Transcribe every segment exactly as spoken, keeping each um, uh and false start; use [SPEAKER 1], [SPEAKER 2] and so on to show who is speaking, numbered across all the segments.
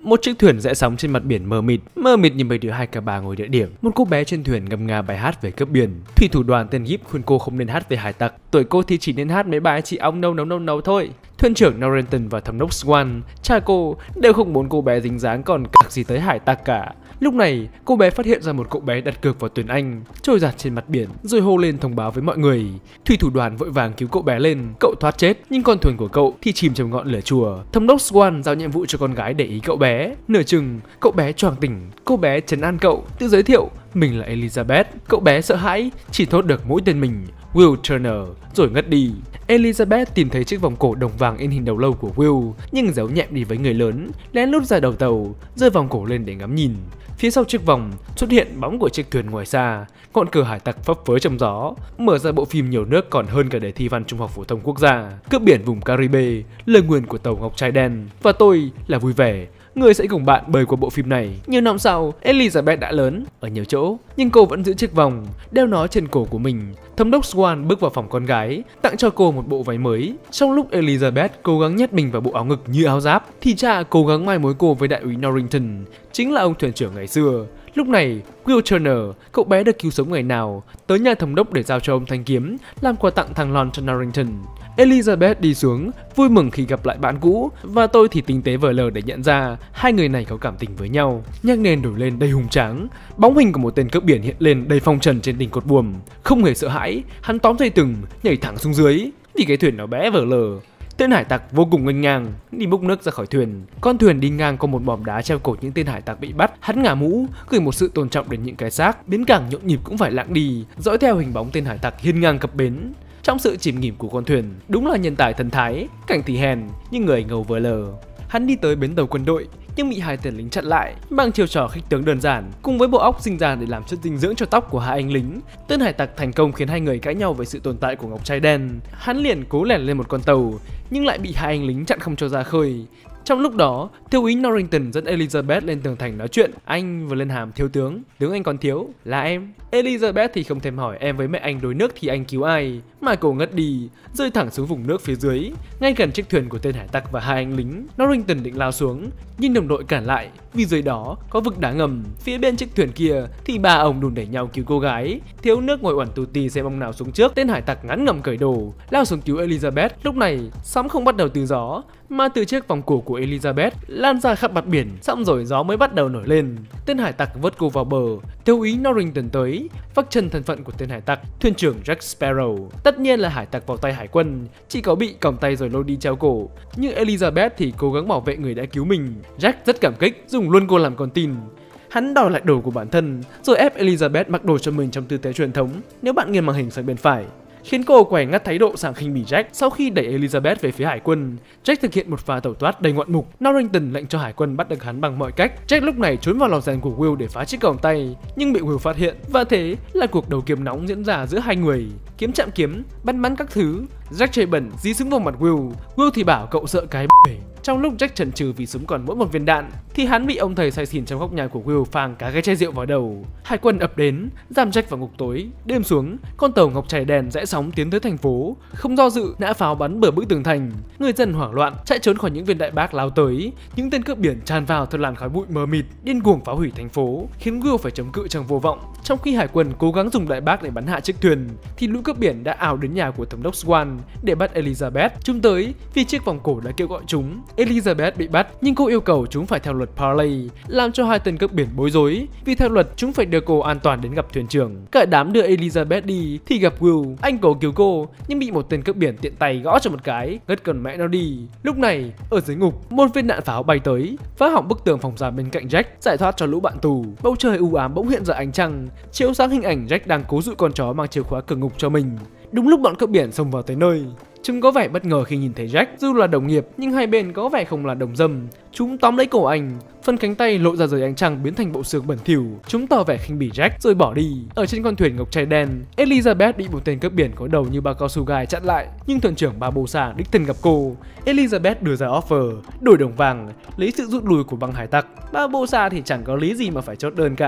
[SPEAKER 1] Một chiếc thuyền rẽ sóng trên mặt biển mờ mịt, mờ mịt như mấy đứa hai cả bà ngồi địa điểm. Một cô bé trên thuyền ngâm nga bài hát về cướp biển. Thủy thủ đoàn tên Gibb khuyên cô không nên hát về hải tặc. Tuổi cô thì chỉ nên hát mấy bài chị ong nâu nấu nâu nấu thôi. Thuyền trưởng Norrington và thống đốc Swan, cha cô, đều không muốn cô bé dính dáng còn cạc gì tới hải tặc cả. Lúc này, cô bé phát hiện ra một cậu bé đặt cược vào thuyền Anh, trôi giạt trên mặt biển, rồi hô lên thông báo với mọi người. Thủy thủ đoàn vội vàng cứu cậu bé lên, cậu thoát chết, nhưng con thuyền của cậu thì chìm trong ngọn lửa chùa. Thống đốc Swan giao nhiệm vụ cho con gái để ý cậu bé. Nửa chừng, cậu bé choàng tỉnh, cô bé trấn an cậu, tự giới thiệu mình là Elizabeth. Cậu bé sợ hãi, chỉ thốt được mỗi tên mình, Will Turner, rồi ngất đi. Elizabeth tìm thấy chiếc vòng cổ đồng vàng in hình đầu lâu của Will, nhưng giấu nhẹm đi với người lớn, lén lút ra đầu tàu, giơ vòng cổ lên để ngắm nhìn. Phía sau chiếc vòng xuất hiện bóng của chiếc thuyền ngoài xa, ngọn cờ hải tặc phấp phới trong gió. Mở ra bộ phim nhiều nước còn hơn cả đề thi văn Trung học phổ thông quốc gia. Cướp biển vùng Caribe, lời nguyền của tàu Ngọc Trai Đen. Và tôi là vui vẻ, người sẽ cùng bạn bơi qua bộ phim này. Nhiều năm sau, Elizabeth đã lớn ở nhiều chỗ, nhưng cô vẫn giữ chiếc vòng, đeo nó trên cổ của mình. Thống đốc Swan bước vào phòng con gái, tặng cho cô một bộ váy mới. Trong lúc Elizabeth cố gắng nhét mình vào bộ áo ngực như áo giáp, thì cha cố gắng mai mối cô với đại úy Norrington, chính là ông thuyền trưởng ngày xưa. Lúc này, Will Turner, cậu bé được cứu sống ngày nào, tới nhà thống đốc để giao cho ông thanh kiếm, làm quà tặng thằng lon cho Norrington. Elizabeth đi xuống, vui mừng khi gặp lại bạn cũ, và tôi thì tinh tế vờ lờ để nhận ra hai người này có cảm tình với nhau. Nhạc nền đổi lên đầy hùng tráng, bóng hình của một tên cướp biển hiện lên đầy phong trần trên đỉnh cột buồm. Không hề sợ hãi, hắn tóm dây thừng, nhảy thẳng xuống dưới, vì cái thuyền nó bé vờ lờ. Tên hải tặc vô cùng nghênh ngang đi múc nước ra khỏi thuyền. Con thuyền đi ngang qua một mỏm đá treo cổ những tên hải tặc bị bắt. Hắn ngả mũ, gửi một sự tôn trọng đến những cái xác. Bến cảng nhộn nhịp cũng phải lặng đi, dõi theo hình bóng tên hải tặc hiên ngang cập bến. Trong sự chìm nghỉm của con thuyền, đúng là nhân tài thần thái, cảnh thì hèn nhưng người ngầu vờ lờ. Hắn đi tới bến tàu quân đội, nhưng bị hai tên lính chặn lại bằng chiêu trò khích tướng đơn giản, cùng với bộ óc sinh ra để làm chất dinh dưỡng cho tóc của hai anh lính. Tên hải tặc thành công khiến hai người cãi nhau về sự tồn tại của Ngọc Trai Đen. Hắn liền cố lẻn lên một con tàu, nhưng lại bị hai anh lính chặn không cho ra khơi. Trong lúc đó, thiếu úy Norrington dẫn Elizabeth lên tường thành nói chuyện. Anh vừa lên hàm thiếu tướng, tướng anh còn thiếu là em. Elizabeth thì không thèm hỏi em với mẹ anh đuối nước thì anh cứu ai, mà cô ngất đi, rơi thẳng xuống vùng nước phía dưới, ngay gần chiếc thuyền của tên hải tặc và hai anh lính. Norrington định lao xuống, nhưng đồng đội cản lại, vì dưới đó có vực đá ngầm. Phía bên chiếc thuyền kia thì ba ông đùn đẩy nhau cứu cô gái. Thiếu nước ngồi uẩn tù tì xem ông nào xuống trước. Tên hải tặc ngắn ngầm cởi đồ, lao xuống cứu Elizabeth. Lúc này sóng không bắt đầu từ gió, mà từ chiếc vòng cổ của Elizabeth lan ra khắp mặt biển. Xong rồi gió mới bắt đầu nổi lên. Tên hải tặc vớt cô vào bờ. Thiếu úy Norrington tới, vắt chân thân phận của tên hải tặc, thuyền trưởng Jack Sparrow. Tất nhiên là hải tặc vào tay hải quân, chỉ có bị còng tay rồi lôi đi treo cổ. Nhưng Elizabeth thì cố gắng bảo vệ người đã cứu mình. Jack rất cảm kích, dùng luôn cô làm con tin. Hắn đòi lại đồ của bản thân, rồi ép Elizabeth mặc đồ cho mình trong tư thế truyền thống, nếu bạn nghiêng màn hình sang bên phải, khiến cô quẻ ngắt thái độ sảng khinh bỉ Jack. Sau khi đẩy Elizabeth về phía hải quân, Jack thực hiện một pha tẩu thoát đầy ngoạn mục. Norrington lệnh cho hải quân bắt được hắn bằng mọi cách. Jack lúc này trốn vào lò rèn của Will để phá chiếc còng tay, nhưng bị Will phát hiện, và thế là cuộc đấu kiếm nóng diễn ra giữa hai người. Kiếm chạm kiếm, bắn bắn các thứ. Jack chơi bẩn dí súng vào mặt Will. Will thì bảo cậu sợ cái bể. Trong lúc Jack chần chừ vì súng còn mỗi một viên đạn, thì hắn bị ông thầy say xỉn trong góc nhà của Will phang cả cái chai rượu vào đầu. Hải quân ập đến, giam Jack vào ngục tối. Đêm xuống, con tàu Ngọc Trai Đen rẽ sóng tiến tới thành phố, không do dự nã pháo bắn bờ bức tường thành. Người dân hoảng loạn chạy trốn khỏi những viên đại bác lao tới. Những tên cướp biển tràn vào theo làn khói bụi mờ mịt, điên cuồng phá hủy thành phố, khiến Will phải chống cự trong vô vọng. Trong khi hải quân cố gắng dùng đại bác để bắn hạ chiếc thuyền, thì lũ cướp biển đã ảo đến nhà của thống đốc Swan để bắt Elizabeth. Chúng tới vì chiếc vòng cổ đã kêu gọi chúng. Elizabeth bị bắt, nhưng cô yêu cầu chúng phải theo luật Parley, làm cho hai tên cướp biển bối rối. Vì theo luật chúng phải đưa cô an toàn đến gặp thuyền trưởng. Cả đám đưa Elizabeth đi thì gặp Will. Anh cố cứu cô, nhưng bị một tên cướp biển tiện tay gõ cho một cái, ngất con mẹ nó đi. Lúc này ở dưới ngục, một viên đạn pháo bay tới, phá hỏng bức tường phòng giam bên cạnh Jack, giải thoát cho lũ bạn tù. Bầu trời u ám bỗng hiện ra ánh trăng, chiếu sáng hình ảnh Jack đang cố dụi con chó mang chìa khóa cửa ngục cho mình. Đúng lúc bọn cướp biển xông vào tới nơi, chúng có vẻ bất ngờ khi nhìn thấy Jack. Dù là đồng nghiệp nhưng hai bên có vẻ không là đồng dâm. Chúng tóm lấy cổ anh, phần cánh tay lộ ra dưới ánh trăng biến thành bộ xương bẩn thỉu. Chúng tỏ vẻ khinh bỉ Jack rồi bỏ đi. Ở trên con thuyền Ngọc Trai Đen, Elizabeth bị một tên cướp biển có đầu như bao cao su gai chặn lại, nhưng thuyền trưởng Barbossa đích thân gặp cô. Elizabeth đưa ra offer đổi đồng vàng, lấy sự rút lui của băng hải tặc. Barbossa thì chẳng có lý gì mà phải chốt đơn cả.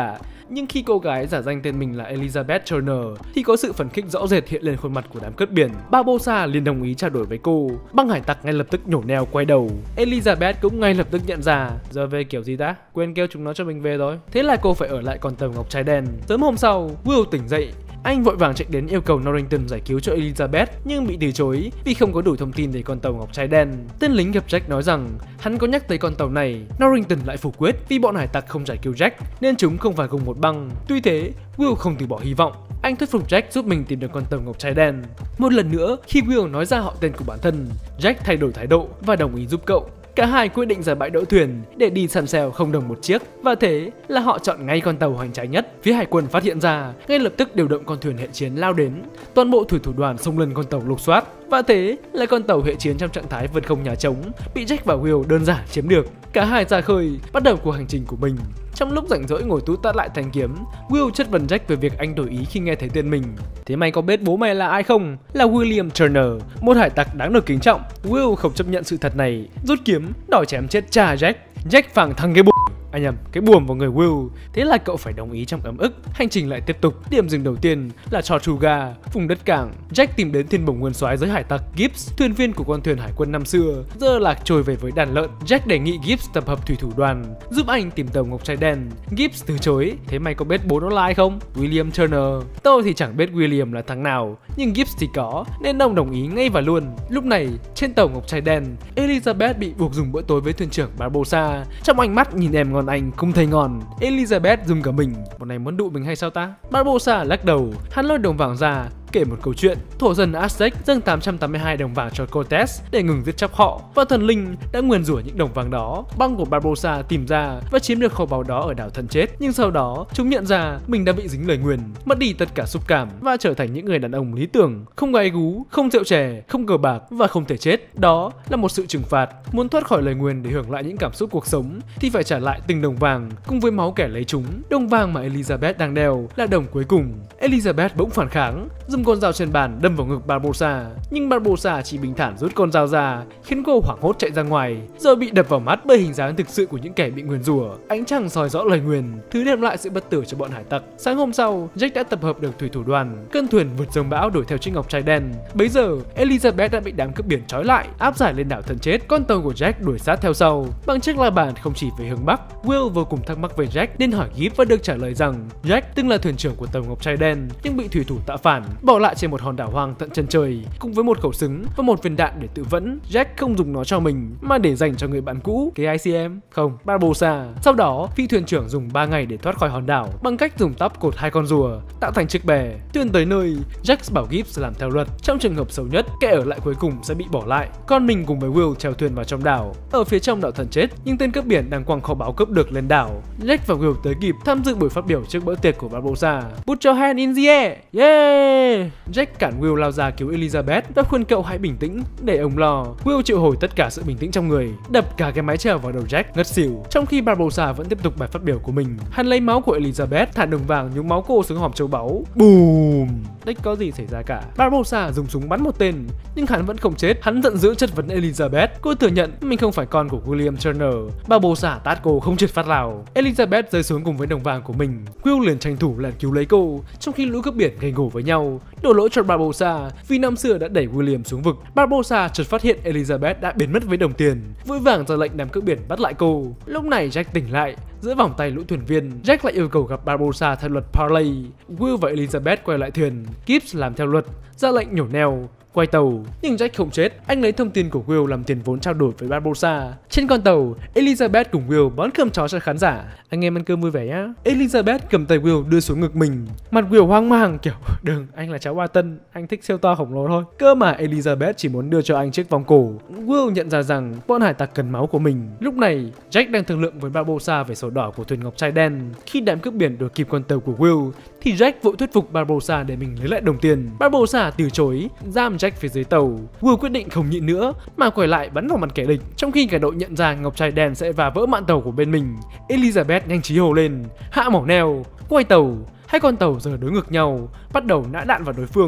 [SPEAKER 1] nhưng khi cô gái giả danh tên mình là Elizabeth Turner thì có sự phấn khích rõ rệt hiện lên khuôn mặt của đám cướp biển. Barbossa liền đồng ý trao đổi với cô. Băng hải tặc ngay lập tức nhổ neo quay đầu. Elizabeth cũng ngay lập tức nhận ra, giờ về kiểu gì ta? Quên kêu chúng nó cho mình về rồi. Thế là cô phải ở lại con tàu ngọc trai đen. Sớm hôm sau, Will tỉnh dậy. Anh vội vàng chạy đến yêu cầu Norrington giải cứu cho Elizabeth nhưng bị từ chối vì không có đủ thông tin về con tàu ngọc trai đen. Tên lính gặp Jack nói rằng hắn có nhắc tới con tàu này. Norrington lại phủ quyết vì bọn hải tặc không giải cứu Jack nên chúng không phải cùng một băng. Tuy thế, Will không từ bỏ hy vọng. Anh thuyết phục Jack giúp mình tìm được con tàu ngọc trai đen. Một lần nữa, khi Will nói ra họ tên của bản thân, Jack thay đổi thái độ và đồng ý giúp cậu. Cả hai quyết định ra bãi đỗ thuyền để đi săn sale không đồng một chiếc, và thế là họ chọn ngay con tàu hoành tráng nhất. Phía hải quân phát hiện ra, ngay lập tức điều động con thuyền hệ chiến lao đến. Toàn bộ thủy thủ đoàn xông lên con tàu lục soát, và thế là con tàu hệ chiến trong trạng thái vượt không nhà trống bị Jack và Will đơn giản chiếm được. Cả hai ra khơi, bắt đầu cuộc hành trình của mình. Trong lúc rảnh rỗi ngồi tút tát lại thanh kiếm, Will chất vấn Jack về việc anh đổi ý khi nghe thấy tên mình. Thế mày có biết bố mày là ai không? Là William Turner, một hải tặc đáng được kính trọng. Will không chấp nhận sự thật này, rút kiếm đòi chém chết cha Jack. Jack phảng thằng cái bụng. À nhầm, cái buồm vào người Will. Thế là cậu phải đồng ý trong ấm ức. Hành trình lại tiếp tục. Điểm dừng đầu tiên là Tortuga, vùng đất cảng. Jack tìm đến thiên bồng nguyên soái giới hải tặc Gibbs, thuyền viên của con thuyền hải quân năm xưa, giờ lạc trôi về với đàn lợn. Jack đề nghị Gibbs tập hợp thủy thủ đoàn giúp anh tìm tàu ngọc trai đen. Gibbs từ chối. Thế mày có biết bố nó là ai không? William Turner. Tôi thì chẳng biết William là thằng nào, nhưng Gibbs thì có, nên ông đồng ý ngay và luôn. Lúc này trên tàu ngọc trai đen, Elizabeth bị buộc dùng bữa tối với thuyền trưởng Barbossa. Trong ánh mắt nhìn em ngon anh không thấy ngon, Elizabeth dùng cả mình. Bọn này muốn đụ mình hay sao ta? Barbossa lắc đầu, hắn lôi đồng vàng ra kể một câu chuyện. Thổ dân Aztec dâng tám trăm tám mươi hai đồng vàng cho Cortez để ngừng giết chóc họ, và thần linh đã nguyền rủa những đồng vàng đó. Băng của Barbossa tìm ra và chiếm được kho báu đó ở đảo thần chết, nhưng sau đó chúng nhận ra mình đã bị dính lời nguyền, mất đi tất cả xúc cảm và trở thành những người đàn ông lý tưởng, không gái gú, không rượu chè, không cờ bạc và không thể chết. Đó là một sự trừng phạt. Muốn thoát khỏi lời nguyền để hưởng lại những cảm xúc cuộc sống thì phải trả lại từng đồng vàng cùng với máu kẻ lấy chúng. Đồng vàng mà Elizabeth đang đeo là đồng cuối cùng. Elizabeth bỗng phản kháng, dùng con dao trên bàn đâm vào ngực Barbossa, nhưng Barbossa chỉ bình thản rút con dao ra, khiến cô hoảng hốt chạy ra ngoài, rồi bị đập vào mắt bởi hình dáng thực sự của những kẻ bị nguyền rủa. Ánh trăng soi rõ lời nguyền, thứ đem lại sự bất tử cho bọn hải tặc. Sáng hôm sau, Jack đã tập hợp được thủy thủ đoàn, cơn thuyền vượt dòng bão đuổi theo chiếc ngọc trai đen. Bấy giờ, Elizabeth đã bị đám cướp biển trói lại, áp giải lên đảo thần chết. Con tàu của Jack đuổi sát theo sau, bằng chiếc la bàn không chỉ về hướng bắc. Will vô cùng thắc mắc về Jack nên hỏi Gibbs và được trả lời rằng Jack từng là thuyền trưởng của tàu ngọc trai đen nhưng bị thủy thủ tạo phản, bỏ lại trên một hòn đảo hoang tận chân trời cùng với một khẩu súng và một viên đạn để tự vẫn. Jack không dùng nó cho mình mà để dành cho người bạn cũ, cái ai xê em không, Barbossa. Sau đó, phi thuyền trưởng dùng ba ngày để thoát khỏi hòn đảo bằng cách dùng tóc cột hai con rùa tạo thành chiếc bè. Thuyền tới nơi, Jack bảo Gibbs làm theo luật. Trong trường hợp xấu nhất, kẻ ở lại cuối cùng sẽ bị bỏ lại, còn mình cùng với Will chèo thuyền vào trong đảo. Ở phía trong đảo thần chết, nhưng tên cướp biển đang quăng kho báu cướp được lên đảo. Jack và Will tới kịp tham dự buổi phát biểu trước bữa tiệc của Barbossa. Put your hand in the air, yeah! Jack cản Will lao ra cứu Elizabeth và khuyên cậu hãy bình tĩnh để ông lo. Will triệu hồi tất cả sự bình tĩnh trong người, đập cả cái mái chèo vào đầu Jack ngất xỉu. Trong khi Barbossa vẫn tiếp tục bài phát biểu của mình, hắn lấy máu của Elizabeth, thả đồng vàng nhúng máu cô xuống hòm châu báu. Boom! Đấy có gì xảy ra cả. Barbossa dùng súng bắn một tên, nhưng hắn vẫn không chết. Hắn giận dữ chất vấn Elizabeth. Cô thừa nhận mình không phải con của William Turner. Barbossa tát cô không triệt phát nào. Elizabeth rơi xuống cùng với đồng vàng của mình. Will liền tranh thủ lẻn cứu lấy cô, trong khi lũ cướp biển gay gổ với nhau, đổ lỗi cho Barbossa vì năm xưa đã đẩy William xuống vực. Barbossa chợt phát hiện Elizabeth đã biến mất với đồng tiền, vội vàng ra lệnh đám cướp biển bắt lại cô. Lúc này Jack tỉnh lại, giữa vòng tay lũ thuyền viên, Jack lại yêu cầu gặp Barbossa theo luật Parley. Will và Elizabeth quay lại thuyền, Gibbs làm theo luật, ra lệnh nhổ neo, quay tàu, nhưng Jack không chết. Anh lấy thông tin của Will làm tiền vốn trao đổi với Barbossa. Trên con tàu, Elizabeth cùng Will bón cơm chó cho khán giả. Anh em ăn cơm vui vẻ nhá. Elizabeth cầm tay Will đưa xuống ngực mình, mặt Will hoang mang kiểu đừng, anh là cháu Ba Tân, anh thích siêu to khổng lồ thôi. Cơ mà Elizabeth chỉ muốn đưa cho anh chiếc vòng cổ. Will nhận ra rằng bọn hải tặc cần máu của mình. Lúc này, Jack đang thương lượng với Barbossa về sổ đỏ của thuyền ngọc trai đen. Khi đám cướp biển đuổi kịp con tàu của Will, thì Jack vội thuyết phục Barbossa để mình lấy lại đồng tiền. Barbossa từ chối, giam Jack phía dưới tàu. Will quyết định không nhịn nữa mà quay lại bắn vào mặt kẻ địch. Trong khi cả đội nhận ra ngọc trai đen sẽ va vỡ mạn tàu của bên mình, Elizabeth nhanh trí hồ lên, hạ mỏng neo, quay tàu. Hai con tàu giờ đối ngược nhau, bắt đầu nã đạn vào đối phương.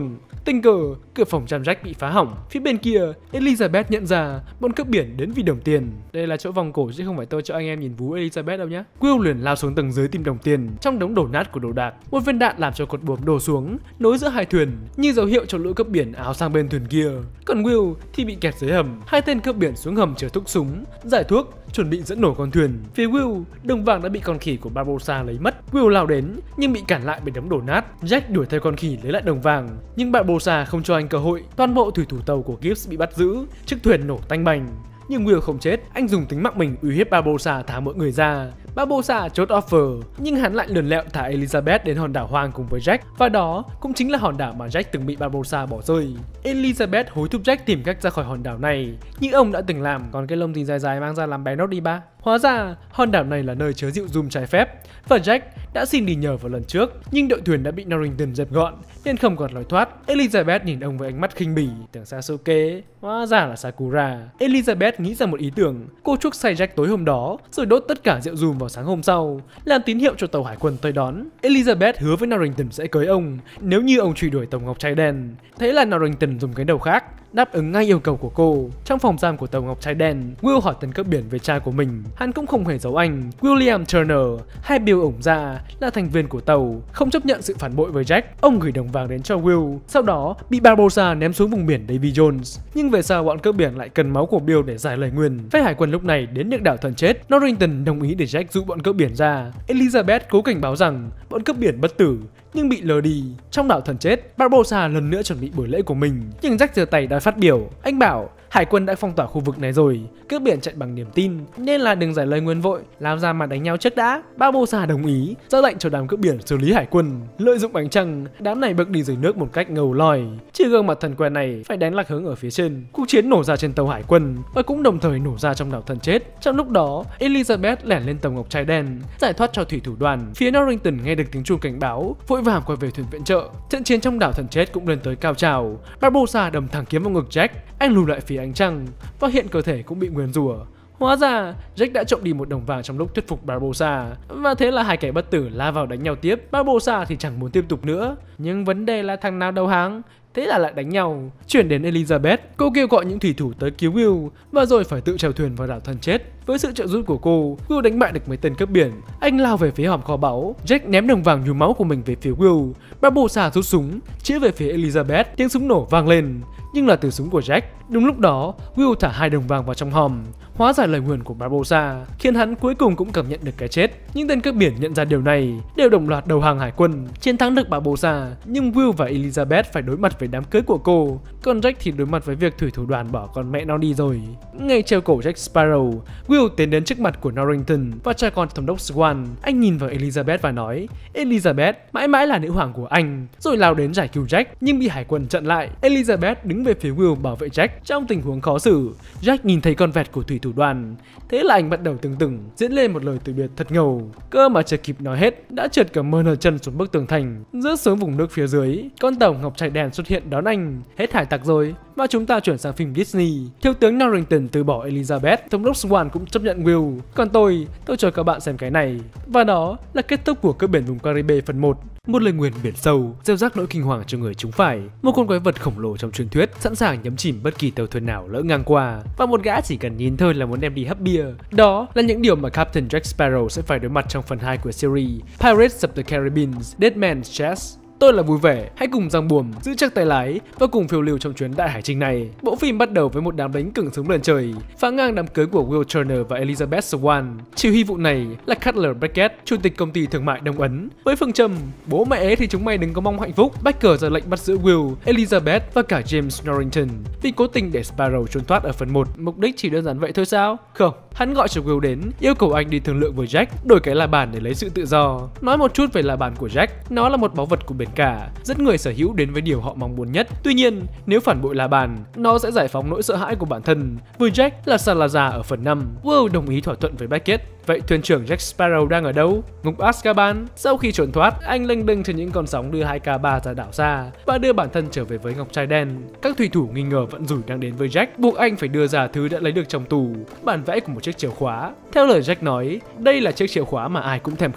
[SPEAKER 1] Tình cờ, cửa phòng giam Jack bị phá hỏng. Phía bên kia, Elizabeth nhận ra bọn cướp biển đến vì đồng tiền. Đây là chỗ vòng cổ chứ không phải tôi cho anh em nhìn vú Elizabeth đâu nhé. Will liền lao xuống tầng dưới tìm đồng tiền trong đống đổ nát của đồ đạc. Một viên đạn làm cho cột buồm đổ xuống, nối giữa hai thuyền, như dấu hiệu cho lũ cướp biển áo sang bên thuyền kia. Còn Will thì bị kẹt dưới hầm. Hai tên cướp biển xuống hầm chở thuốc súng, giải thuốc, chuẩn bị dẫn nổ con thuyền. Phía Will, đồng vàng đã bị con khỉ của Barbossa lấy mất. Will lao đến nhưng bị cản lại bởi đống đổ nát. Jack đuổi theo con khỉ lấy lại đồng vàng, nhưng Barbossa không cho anh cơ hội. Toàn bộ thủy thủ tàu của Gibbs bị bắt giữ, chiếc thuyền nổ tanh bành. Nhưng Will không chết, anh dùng tính mạng mình uy hiếp Barbossa thả mọi người ra. Barbossa chốt offer, nhưng hắn lại lườn lẹo thả Elizabeth đến hòn đảo hoang cùng với Jack, và đó cũng chính là hòn đảo mà Jack từng bị Barbossa bỏ rơi. Elizabeth hối thúc Jack tìm cách ra khỏi hòn đảo này, như ông đã từng làm. Còn cái lông gì dài dài mang ra làm bé nốt đi ba. Hóa ra hòn đảo này là nơi chứa rượu rum trái phép, và Jack đã xin đi nhờ vào lần trước, nhưng đội thuyền đã bị Norrington dẹp gọn nên không còn lối thoát. Elizabeth nhìn ông với ánh mắt khinh bỉ, tưởng Sasuke, hóa ra là Sakura. Elizabeth nghĩ ra một ý tưởng, cô chuốc say Jack tối hôm đó rồi đốt tất cả rượu rum vào sáng hôm sau, làm tín hiệu cho tàu hải quân tới đón. Elizabeth hứa với Norrington sẽ cưới ông nếu như ông truy đuổi tàu ngọc trai đen. Thế là Norrington dùng cái đầu khác đáp ứng ngay yêu cầu của cô. Trong phòng giam của tàu ngọc trai đen, Will hỏi tên cướp biển về cha của mình. Hắn cũng không hề giấu anh. William Turner, hay Bill ổng ra, là thành viên của tàu, không chấp nhận sự phản bội với Jack. Ông gửi đồng vàng đến cho Will, sau đó bị Barbossa ném xuống vùng biển Davy Jones. Nhưng về sau bọn cướp biển lại cần máu của Bill để giải lời nguyền. Phe hải quân lúc này đến được đảo thần chết. Norrington đồng ý để Jack dụ bọn cướp biển ra. Elizabeth cố cảnh báo rằng bọn cướp biển bất tử, nhưng bị lờ đi. Trong đảo thần chết, Barbossa lần nữa chuẩn bị buổi lễ của mình, nhưng Jack giơ tay đã phát biểu. Anh bảo hải quân đã phong tỏa khu vực này rồi, cướp biển chạy bằng niềm tin, nên là đừng giải lời nguyên vội, làm ra mà đánh nhau trước đã. Barbossa đồng ý, ra lệnh cho đám cướp biển xử lý hải quân. Lợi dụng ánh trăng, đám này bước đi dưới nước một cách ngầu lòi. Chiếc gương mặt thần quen này phải đánh lạc hướng ở phía trên. Cuộc chiến nổ ra trên tàu hải quân và cũng đồng thời nổ ra trong đảo thần chết. Trong lúc đó, Elizabeth lẻn lên tàu ngọc trai đen, giải thoát cho thủy thủ đoàn. Phía Norrington nghe được tiếng chuông cảnh báo, vội vàng quay về thuyền viện trợ. Trận chiến trong đảo thần chết cũng lên tới cao trào. Barbossa đâm thẳng kiếm vào ngực Jack, anh lùi lại phía ánh trăng và hiện cơ thể cũng bị nguyền rủa. Hóa ra Jack đã trộm đi một đồng vàng trong lúc thuyết phục Barbossa, và thế là hai kẻ bất tử la vào đánh nhau tiếp. Barbossa thì chẳng muốn tiếp tục nữa, nhưng vấn đề là thằng nào đầu hàng, thế là lại đánh nhau. Chuyển đến Elizabeth, cô kêu gọi những thủy thủ tới cứu Will và rồi phải tự chèo thuyền vào đảo thần chết. Với sự trợ giúp của cô, Will đánh bại được mấy tên cướp biển. Anh lao về phía hòm kho báu. Jack ném đồng vàng nhuốm máu của mình về phía Will. Barbossa rút súng chĩa về phía Elizabeth. Tiếng súng nổ vang lên, nhưng là từ súng của Jack. Đúng lúc đó, Will thả hai đồng vàng vào trong hòm, hóa giải lời nguyền của Barbossa, khiến hắn cuối cùng cũng cảm nhận được cái chết. Những tên cướp biển nhận ra điều này, đều đồng loạt đầu hàng hải quân, chiến thắng được Barbossa. Nhưng Will và Elizabeth phải đối mặt với đám cưới của cô, còn Jack thì đối mặt với việc thủy thủ đoàn bỏ con mẹ nó đi rồi. Ngay treo cổ Jack Sparrow, Will tiến đến trước mặt của Norrington và cha con thống đốc Swan. Anh nhìn vào Elizabeth và nói: Elizabeth mãi mãi là nữ hoàng của anh, rồi lao đến giải cứu Jack, nhưng bị hải quân chặn lại. Elizabeth đứng về phía Will bảo vệ Jack trong tình huống khó xử. Jack nhìn thấy con vẹt của thủy thủ đoàn, thế là anh bắt đầu từng từng diễn lên một lời từ biệt thật ngầu. Cơ mà chưa kịp nói hết, đã trượt cả mơn ở chân xuống bức tường thành, rớt xuống vùng nước phía dưới. Con tàu ngọc trai đen xuất hiện đón anh. Hết hải tặc rồi. Và chúng ta chuyển sang phim Disney. Thiếu tướng Norrington từ bỏ Elizabeth, thống đốc Swan cũng chấp nhận Will. Còn tôi, tôi cho các bạn xem cái này. Và đó là kết thúc của Cướp biển vùng Caribe phần một. Một lời nguyền biển sâu, gieo rắc nỗi kinh hoàng cho người chúng phải. Một con quái vật khổng lồ trong truyền thuyết, sẵn sàng nhấn chìm bất kỳ tàu thuyền nào lỡ ngang qua. Và một gã chỉ cần nhìn thôi là muốn đem đi hấp bia. Đó là những điều mà Captain Jack Sparrow sẽ phải đối mặt trong phần hai của series Pirates of the Caribbean's Dead Man's Chest. Tôi là Vui Vẻ, hãy cùng giăng buồm, giữ chắc tay lái và cùng phiêu lưu trong chuyến đại hải trình này. Bộ phim bắt đầu với một đám lính cứng sống lên trời, phá ngang đám cưới của Will Turner và Elizabeth Swan. Chỉ huy vụ này là Cutler Beckett, chủ tịch công ty thương mại Đông Ấn. Với phương châm bố mẹ ấy thì chúng mày đừng có mong hạnh phúc, Becker ra lệnh bắt giữ Will, Elizabeth và cả James Norrington vì cố tình để Sparrow trốn thoát ở phần một. Mục đích chỉ đơn giản vậy thôi sao? Không, hắn gọi cho Will đến, yêu cầu anh đi thương lượng với Jack, đổi cái la bàn để lấy sự tự do. Nói một chút về la bàn của Jack, nó là một báu vật của biển cả, dẫn người sở hữu đến với điều họ mong muốn nhất. Tuy nhiên, nếu phản bội la bàn, nó sẽ giải phóng nỗi sợ hãi của bản thân. Với Jack là Salazar ở phần năm. Will đồng ý thỏa thuận với Beckett. Vậy thuyền trưởng Jack Sparrow đang ở đâu? Ngục Azkaban. Sau khi trốn thoát, anh lênh đênh trên những con sóng đưa hai K ba ra đảo xa và đưa bản thân trở về với ngọc trai đen. Các thủy thủ nghi ngờ vận rủi đang đến với Jack, buộc anh phải đưa ra thứ đã lấy được trong tù, bản vẽ của một chiếc chìa khóa. Theo lời Jack nói, đây là chiếc chìa khóa mà ai cũng thèm khát.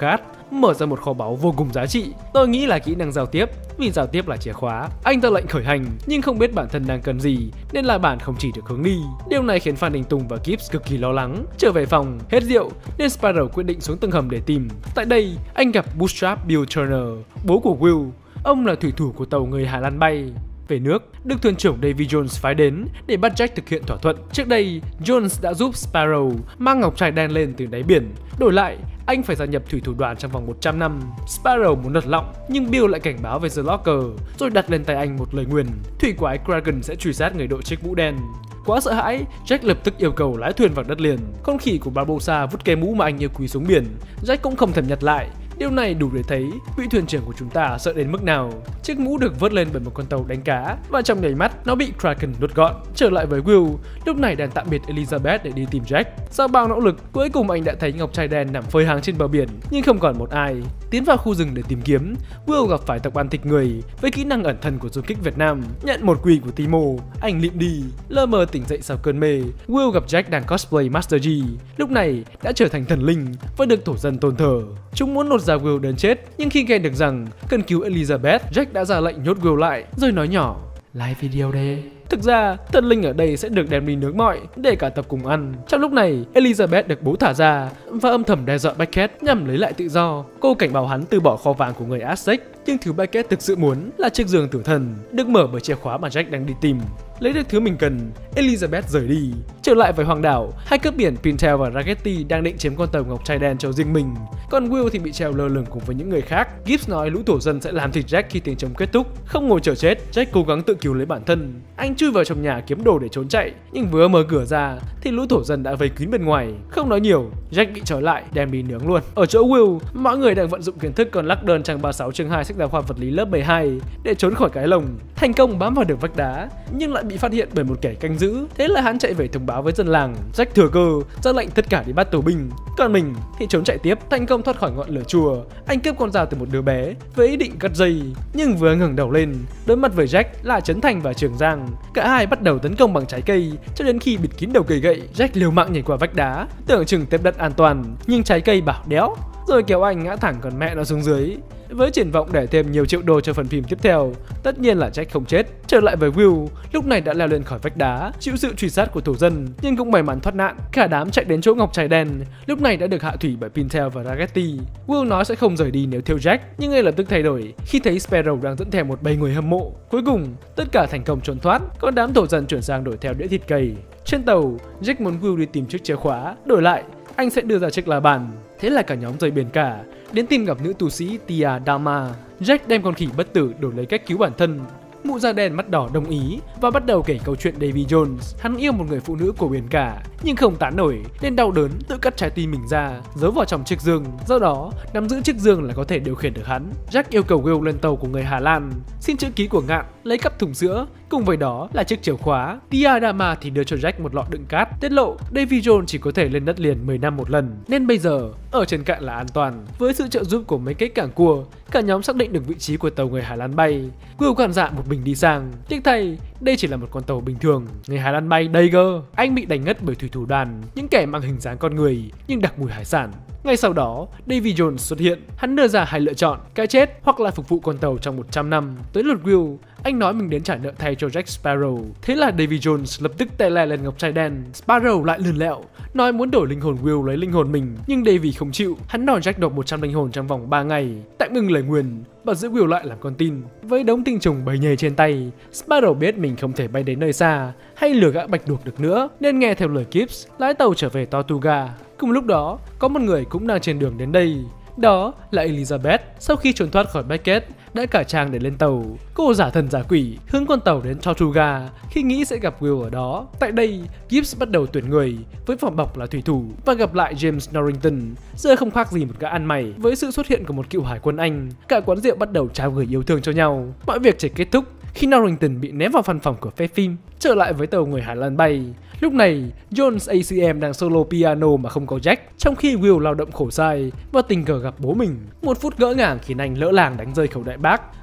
[SPEAKER 1] mở ra một kho báu vô cùng giá trị. Tôi nghĩ là kỹ năng giao tiếp, vì giao tiếp là chìa khóa. Anh ra lệnh khởi hành nhưng không biết bản thân đang cần gì nên là bạn không chỉ được hướng đi. Điều này khiến Phan Đình Tùng và Gibbs cực kỳ lo lắng. Trở về phòng, hết rượu nên Sparrow quyết định xuống tầng hầm để tìm. Tại đây, anh gặp Bootstrap Bill Turner, bố của Will. Ông là thủy thủ của tàu người Hà Lan bay về nước, được thuyền trưởng Davy Jones phái đến để bắt Jack thực hiện thỏa thuận. Trước đây, Jones đã giúp Sparrow mang ngọc trai đen lên từ đáy biển. Đổi lại, anh phải gia nhập thủy thủ đoàn trong vòng một trăm năm. Sparrow muốn lật lọng, nhưng Bill lại cảnh báo về The Locker, rồi đặt lên tay anh một lời nguyền: thủy quái Kraken sẽ truy sát người đội chiếc mũ đen. Quá sợ hãi, Jack lập tức yêu cầu lái thuyền vào đất liền. Con khỉ của Barbossa vứt cái mũ mà anh yêu quý xuống biển. Jack cũng không thèm nhặt lại. Điều này đủ để thấy vị thuyền trưởng của chúng ta sợ đến mức nào. Chiếc mũ được vớt lên bởi một con tàu đánh cá và trong nháy mắt nó bị Kraken nuốt gọn. Trở lại với Will, lúc này đang tạm biệt Elizabeth để đi tìm Jack. Sau bao nỗ lực, cuối cùng anh đã thấy ngọc trai đen nằm phơi háng trên bờ biển nhưng không còn một ai. Tiến vào khu rừng để tìm kiếm, Will gặp phải tộc ăn thịt người với kỹ năng ẩn thân của du kích Việt Nam. Nhận một quỳ của Timo, anh lịm đi. Lơ mơ tỉnh dậy sau cơn mê, Will gặp Jack đang cosplay Master G. Lúc này đã trở thành thần linh và được thổ dân tôn thờ. Chúng muốn lột ra Will đến chết, nhưng khi nghe được rằng cần cứu Elizabeth, Jack đã ra lệnh nhốt Will lại, rồi nói nhỏ: like video đây. Thực ra, thần linh ở đây sẽ được đem đi nướng mọi để cả tập cùng ăn. Trong lúc này, Elizabeth được bố thả ra và âm thầm đe dọa Beckett nhằm lấy lại tự do. Cô cảnh báo hắn từ bỏ kho vàng của người Aztec, nhưng thứ Beckett thực sự muốn là chiếc giường tử thần được mở bởi chìa khóa mà Jack đang đi tìm. Lấy được thứ mình cần, Elizabeth rời đi. Trở lại với hoàng đảo, hai cướp biển Pintel và Ragetti đang định chiếm con tàu ngọc trai đen cho riêng mình, còn Will thì bị treo lơ lửng cùng với những người khác. Gibbs nói lũ thổ dân sẽ làm thịt Jack khi tiếng trống kết thúc. Không ngồi chờ chết, Jack cố gắng tự cứu lấy bản thân. Anh chui vào trong nhà kiếm đồ để trốn chạy, nhưng vừa mở cửa ra thì lũ thổ dân đã vây kín bên ngoài. Không nói nhiều, Jack bị trói lại đem đi nướng luôn. Ở chỗ Will, mọi người đang vận dụng kiến thức còn lắc đơn trang ba mươi sáu chương hai sách giáo khoa vật lý lớp mười hai để trốn khỏi cái lồng. Thành công bám vào được vách đá, nhưng lại bị phát hiện bởi một kẻ canh giữ. Thế là hắn chạy về thông báo với dân làng. Jack thừa cơ ra lệnh tất cả đi bắt tù binh, còn mình thì trốn chạy tiếp. Thành công thoát khỏi ngọn lửa chùa, anh cướp con dao từ một đứa bé với ý định cắt dây, nhưng vừa ngẩng đầu lên đối mặt với Jack là Trấn Thành và Trường Giang. Cả hai bắt đầu tấn công bằng trái cây cho đến khi bịt kín đầu cây gậy. Jack liều mạng nhảy qua vách đá, tưởng chừng tiếp đất an toàn, nhưng trái cây bảo đéo rồi kéo anh ngã thẳng còn mẹ nó xuống dưới. Với triển vọng để thêm nhiều triệu đô cho phần phim tiếp theo, tất nhiên là Jack không chết. Trở lại với Will, lúc này đã leo lên khỏi vách đá, chịu sự truy sát của thổ dân, nhưng cũng may mắn thoát nạn. Cả đám chạy đến chỗ ngọc trai đen, lúc này đã được hạ thủy bởi Pintel và Ragetti. Will nói sẽ không rời đi nếu thiêu Jack, nhưng ngay lập tức thay đổi khi thấy Sparrow đang dẫn theo một bầy người hâm mộ. Cuối cùng, tất cả thành công trốn thoát, còn đám thổ dân chuyển sang đổi theo đĩa thịt cầy. Trên tàu, Jack muốn Will đi tìm chiếc chìa khóa, đổi lại anh sẽ đưa ra chiếc la bàn. Thế là cả nhóm rời biển cả, đến tìm gặp nữ tu sĩ Tia Dama. Jack đem con khỉ bất tử đổi lấy cách cứu bản thân. Mụ da đen mắt đỏ đồng ý và bắt đầu kể câu chuyện Davy Jones. Hắn yêu một người phụ nữ của biển cả nhưng không tán nổi nên đau đớn tự cắt trái tim mình ra giấu vào trong chiếc giường. Do đó nắm giữ chiếc giường là có thể điều khiển được hắn. Jack yêu cầu Will lên tàu của người Hà Lan, xin chữ ký của Ngạn, lấy cắp thùng sữa, cùng với đó là chiếc chìa khóa. Tia Dama thì đưa cho Jack một lọ đựng cát, tiết lộ Davy Jones chỉ có thể lên đất liền mười năm một lần nên bây giờ ở trên cạn là an toàn. Với sự trợ giúp của mấy cái cảng cua, cả nhóm xác định được vị trí của tàu người Hà Lan bay. Will gan dạ một mình đi sang. Tiếc thay, đây chỉ là một con tàu bình thường. Người Hà Lan bay đây cơ. Anh bị đánh ngất bởi thủy thủ đoàn, những kẻ mang hình dáng con người nhưng đặc mùi hải sản. Ngay sau đó, Davy Jones xuất hiện. Hắn đưa ra hai lựa chọn: cái chết hoặc là phục vụ con tàu trong một trăm năm. Tới lượt Will, anh nói mình đến trả nợ thay cho Jack Sparrow. Thế là Davy Jones lập tức tè le lên ngọc trai đen. Sparrow lại lườn lẹo, nói muốn đổi linh hồn Will lấy linh hồn mình, nhưng Davy không chịu. Hắn đòi Jack nộp một trăm linh hồn trong vòng ba ngày, tạm ngừng lời nguyền và giữ Will lại làm con tin. Với đống tinh trùng bầy nhầy trên tay, Sparrow biết mình không thể bay đến nơi xa hay lừa gã bạch tuộc được nữa, nên nghe theo lời Gibbs lái tàu trở về Tortuga. Cùng lúc đó, có một người cũng đang trên đường đến đây. Đó là Elizabeth. Sau khi trốn thoát khỏi Beckett, đã cải trang để lên tàu. Cô giả thần giả quỷ hướng con tàu đến Tortuga khi nghĩ sẽ gặp Will ở đó. Tại đây, Gibbs bắt đầu tuyển người với vỏ bọc là thủy thủ và gặp lại James Norrington. Giờ không khác gì một gã ăn mày. Với sự xuất hiện của một cựu hải quân Anh, cả quán rượu bắt đầu trao gửi yêu thương cho nhau. Mọi việc chỉ kết thúc khi Norrington bị ném vào văn phòng của phê phim. Trở lại với tàu người Hà Lan bay, lúc này Jones a xê em đang solo piano mà không có Jack, trong khi Will lao động khổ sai và tình cờ gặp bố mình. Một phút ngỡ ngàng khiến anh lỡ làng đánh rơi khẩu đại bác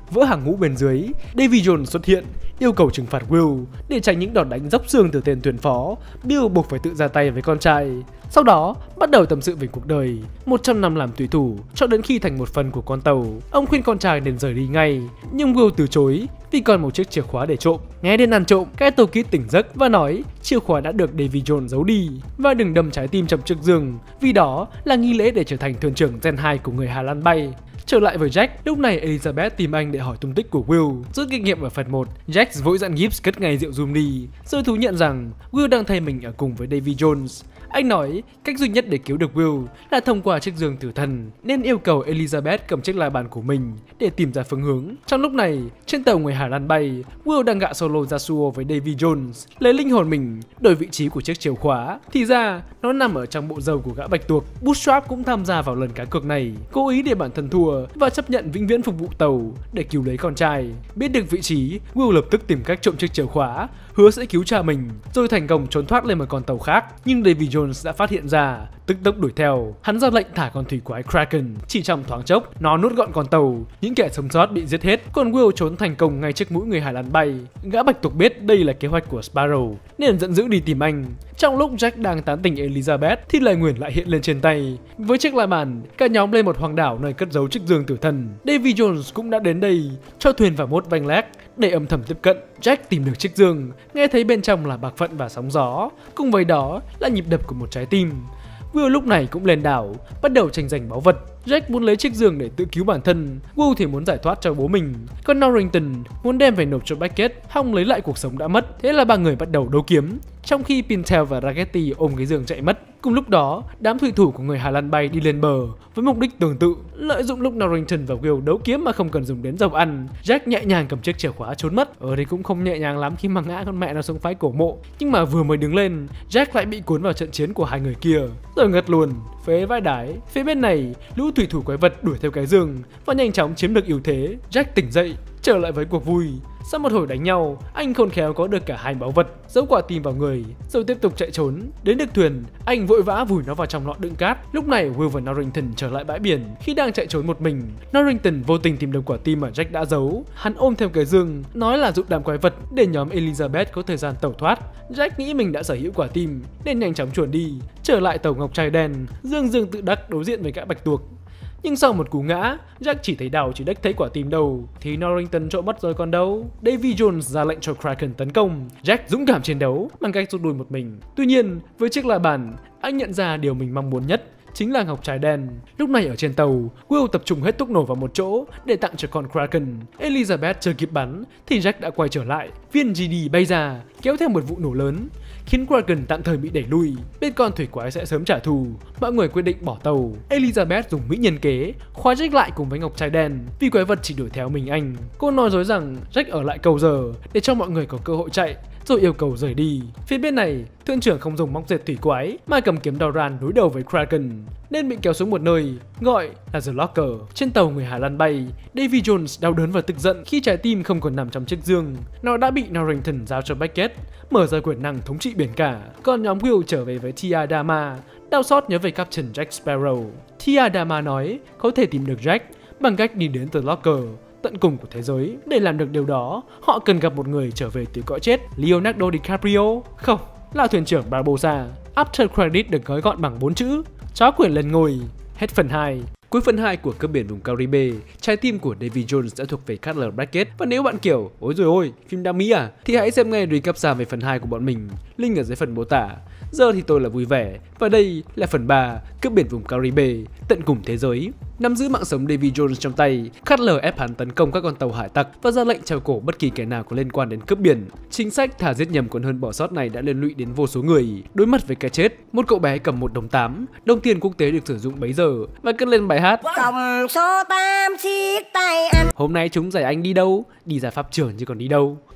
[SPEAKER 1] vỡ hàng ngũ bên dưới, Davy Jones xuất hiện, yêu cầu trừng phạt Will để tránh những đòn đánh dốc xương từ tên thuyền phó. Bill buộc phải tự ra tay với con trai. Sau đó, bắt đầu tâm sự về cuộc đời, một trăm năm làm thủy thủ cho đến khi thành một phần của con tàu. Ông khuyên con trai nên rời đi ngay, nhưng Will từ chối vì còn một chiếc chìa khóa để trộm. Nghe đến ăn trộm, Kettle Kid tỉnh giấc và nói chìa khóa đã được Davy Jones giấu đi và đừng đâm trái tim trong chiếc giường, vì đó là nghi lễ để trở thành thuyền trưởng Gen hai của người Hà Lan bay. Trở lại với Jack, lúc này Elizabeth tìm anh để hỏi tung tích của Will. Rút kinh nghiệm ở phần một, Jack vội dặn Gibbs cất ngay rượu zoom đi, rồi thú nhận rằng Will đang thay mình ở cùng với Davy Jones. Anh nói cách duy nhất để cứu được Will là thông qua chiếc giường tử thần, nên yêu cầu Elizabeth cầm chiếc la bàn của mình để tìm ra phương hướng. Trong lúc này, trên tàu người Hà Lan bay, Will đang gạ solo Yasuo với Davy Jones, lấy linh hồn mình đổi vị trí của chiếc chìa khóa. Thì ra, nó nằm ở trong bộ râu của gã bạch tuộc. Bootstrap cũng tham gia vào lần cá cược này, cố ý để bản thân thua và chấp nhận vĩnh viễn phục vụ tàu để cứu lấy con trai. Biết được vị trí, Will lập tức tìm cách trộm chiếc chìa khóa, hứa sẽ cứu cha mình, rồi thành công trốn thoát lên một con tàu khác. Nhưng Davy Jones đã phát hiện ra, tức tốc đuổi theo. Hắn ra lệnh thả con thủy quái Kraken. Chỉ trong thoáng chốc, nó nuốt gọn con tàu, những kẻ sống sót bị giết hết, còn Will trốn thành công ngay trước mũi người Hà Lan bay. Gã bạch tuộc biết đây là kế hoạch của Sparrow nên giận dữ đi tìm anh. Trong lúc Jack đang tán tỉnh Elizabeth thì lời nguyền lại hiện lên trên tay. Với chiếc la bàn, cả nhóm lên một hoang đảo nơi cất giấu chiếc giường tử thần. Davy Jones cũng đã đến đây, cho thuyền vào mốt vành lác để âm thầm tiếp cận. Jack tìm được chiếc giường, nghe thấy bên trong là bạc phận và sóng gió, cùng với đó là nhịp đập của một trái tim. Will lúc này cũng lên đảo, bắt đầu tranh giành báu vật. Jack muốn lấy chiếc giường để tự cứu bản thân, Will thì muốn giải thoát cho bố mình, còn Norrington muốn đem về nộp cho Beckett, hòng lấy lại cuộc sống đã mất. Thế là ba người bắt đầu đấu kiếm, trong khi Pintel và Ragetti ôm cái giường chạy mất. Cùng lúc đó, đám thủy thủ của người Hà Lan bay đi lên bờ với mục đích tương tự, lợi dụng lúc Norrington và Will đấu kiếm mà không cần dùng đến dầu ăn. Jack nhẹ nhàng cầm chiếc chìa khóa trốn mất. Ở đây cũng không nhẹ nhàng lắm khi mà ngã con mẹ nó xuống phái cổ mộ, nhưng mà vừa mới đứng lên, Jack lại bị cuốn vào trận chiến của hai người kia, rồi ngất luôn, phế vai đái. Phía bên này, lũ thủy thủ quái vật đuổi theo cái giường và nhanh chóng chiếm được ưu thế. Jack tỉnh dậy, trở lại với cuộc vui. Sau một hồi đánh nhau, anh khôn khéo có được cả hai báu vật, giấu quả tim vào người, rồi tiếp tục chạy trốn. Đến được thuyền, anh vội vã vùi nó vào trong lọ đựng cát. Lúc này Will và Norrington trở lại bãi biển. Khi đang chạy trốn một mình, Norrington vô tình tìm được quả tim mà Jack đã giấu. Hắn ôm theo cái giường, nói là giúp đám quái vật để nhóm Elizabeth có thời gian tẩu thoát. Jack nghĩ mình đã sở hữu quả tim nên nhanh chóng chuồn đi, trở lại tàu ngọc trai đen, dương dương tự đắc đối diện với gã bạch tuộc. Nhưng sau một cú ngã, Jack chỉ thấy đau chứ đếch thấy quả tim đâu, thì Norrington trộm mất rồi còn đâu. Davy Jones ra lệnh cho Kraken tấn công. Jack dũng cảm chiến đấu bằng cách rút lui một mình. Tuy nhiên, với chiếc la bàn, anh nhận ra điều mình mong muốn nhất chính là ngọc trai đen. Lúc này ở trên tàu, Will tập trung hết thuốc nổ vào một chỗ để tặng cho con Kraken. Elizabeth chưa kịp bắn thì Jack đã quay trở lại. Viên giê đê bay ra, kéo theo một vụ nổ lớn, khiến Kraken tạm thời bị đẩy lui. Biết con thủy quái sẽ sớm trả thù, mọi người quyết định bỏ tàu. Elizabeth dùng mỹ nhân kế khóa Jack lại cùng với ngọc trai đen, vì quái vật chỉ đuổi theo mình anh. Cô nói dối rằng Jack ở lại cầu giờ để cho mọi người có cơ hội chạy, rồi yêu cầu rời đi. Phía bên này, thuyền trưởng không dùng móc dệt thủy quái mà cầm kiếm Doran đối đầu với Kraken, nên bị kéo xuống một nơi gọi là The Locker. Trên tàu người Hà Lan bay, Davy Jones đau đớn và tức giận khi trái tim không còn nằm trong chiếc giường. Nó đã bị Norrington giao cho Beckett, mở ra quyền năng thống trị biển cả. Còn nhóm Will trở về với Tia Dama, đau xót nhớ về Captain Jack Sparrow. Tia Dama nói có thể tìm được Jack bằng cách đi đến The Locker, tận cùng của thế giới. Để làm được điều đó, họ cần gặp một người trở về từ cõi chết. Leonardo DiCaprio? Không, là thuyền trưởng Barbossa. After credit được gói gọn bằng bốn chữ: chó quyền lên ngôi. Hết phần hai. Cuối phần hai của Cướp biển vùng Caribe, trái tim của Davy Jones đã thuộc về Cutler Brackett. Và nếu bạn kiểu ôi rồi ôi, phim đam mỹ à, thì hãy xem ngay recap ra về phần hai của bọn mình, link ở dưới phần mô tả. Giờ thì tôi là Vui Vẻ, và đây là phần ba, Cướp biển vùng Caribe, tận cùng thế giới. Nắm giữ mạng sống Davy Jones trong tay, Cutler ép hắn tấn công các con tàu hải tặc và ra lệnh treo cổ bất kỳ kẻ nào có liên quan đến cướp biển. Chính sách thả giết nhầm còn hơn bỏ sót này đã liên lụy đến vô số người. Đối mặt với cái chết, một cậu bé cầm một đồng tám, đồng tiền quốc tế được sử dụng bấy giờ, và cất lên bài hát
[SPEAKER 2] Cộng số tám chiếc tay anh.
[SPEAKER 1] Hôm nay chúng giải anh đi đâu? Đi ra pháp trường chứ còn đi đâu.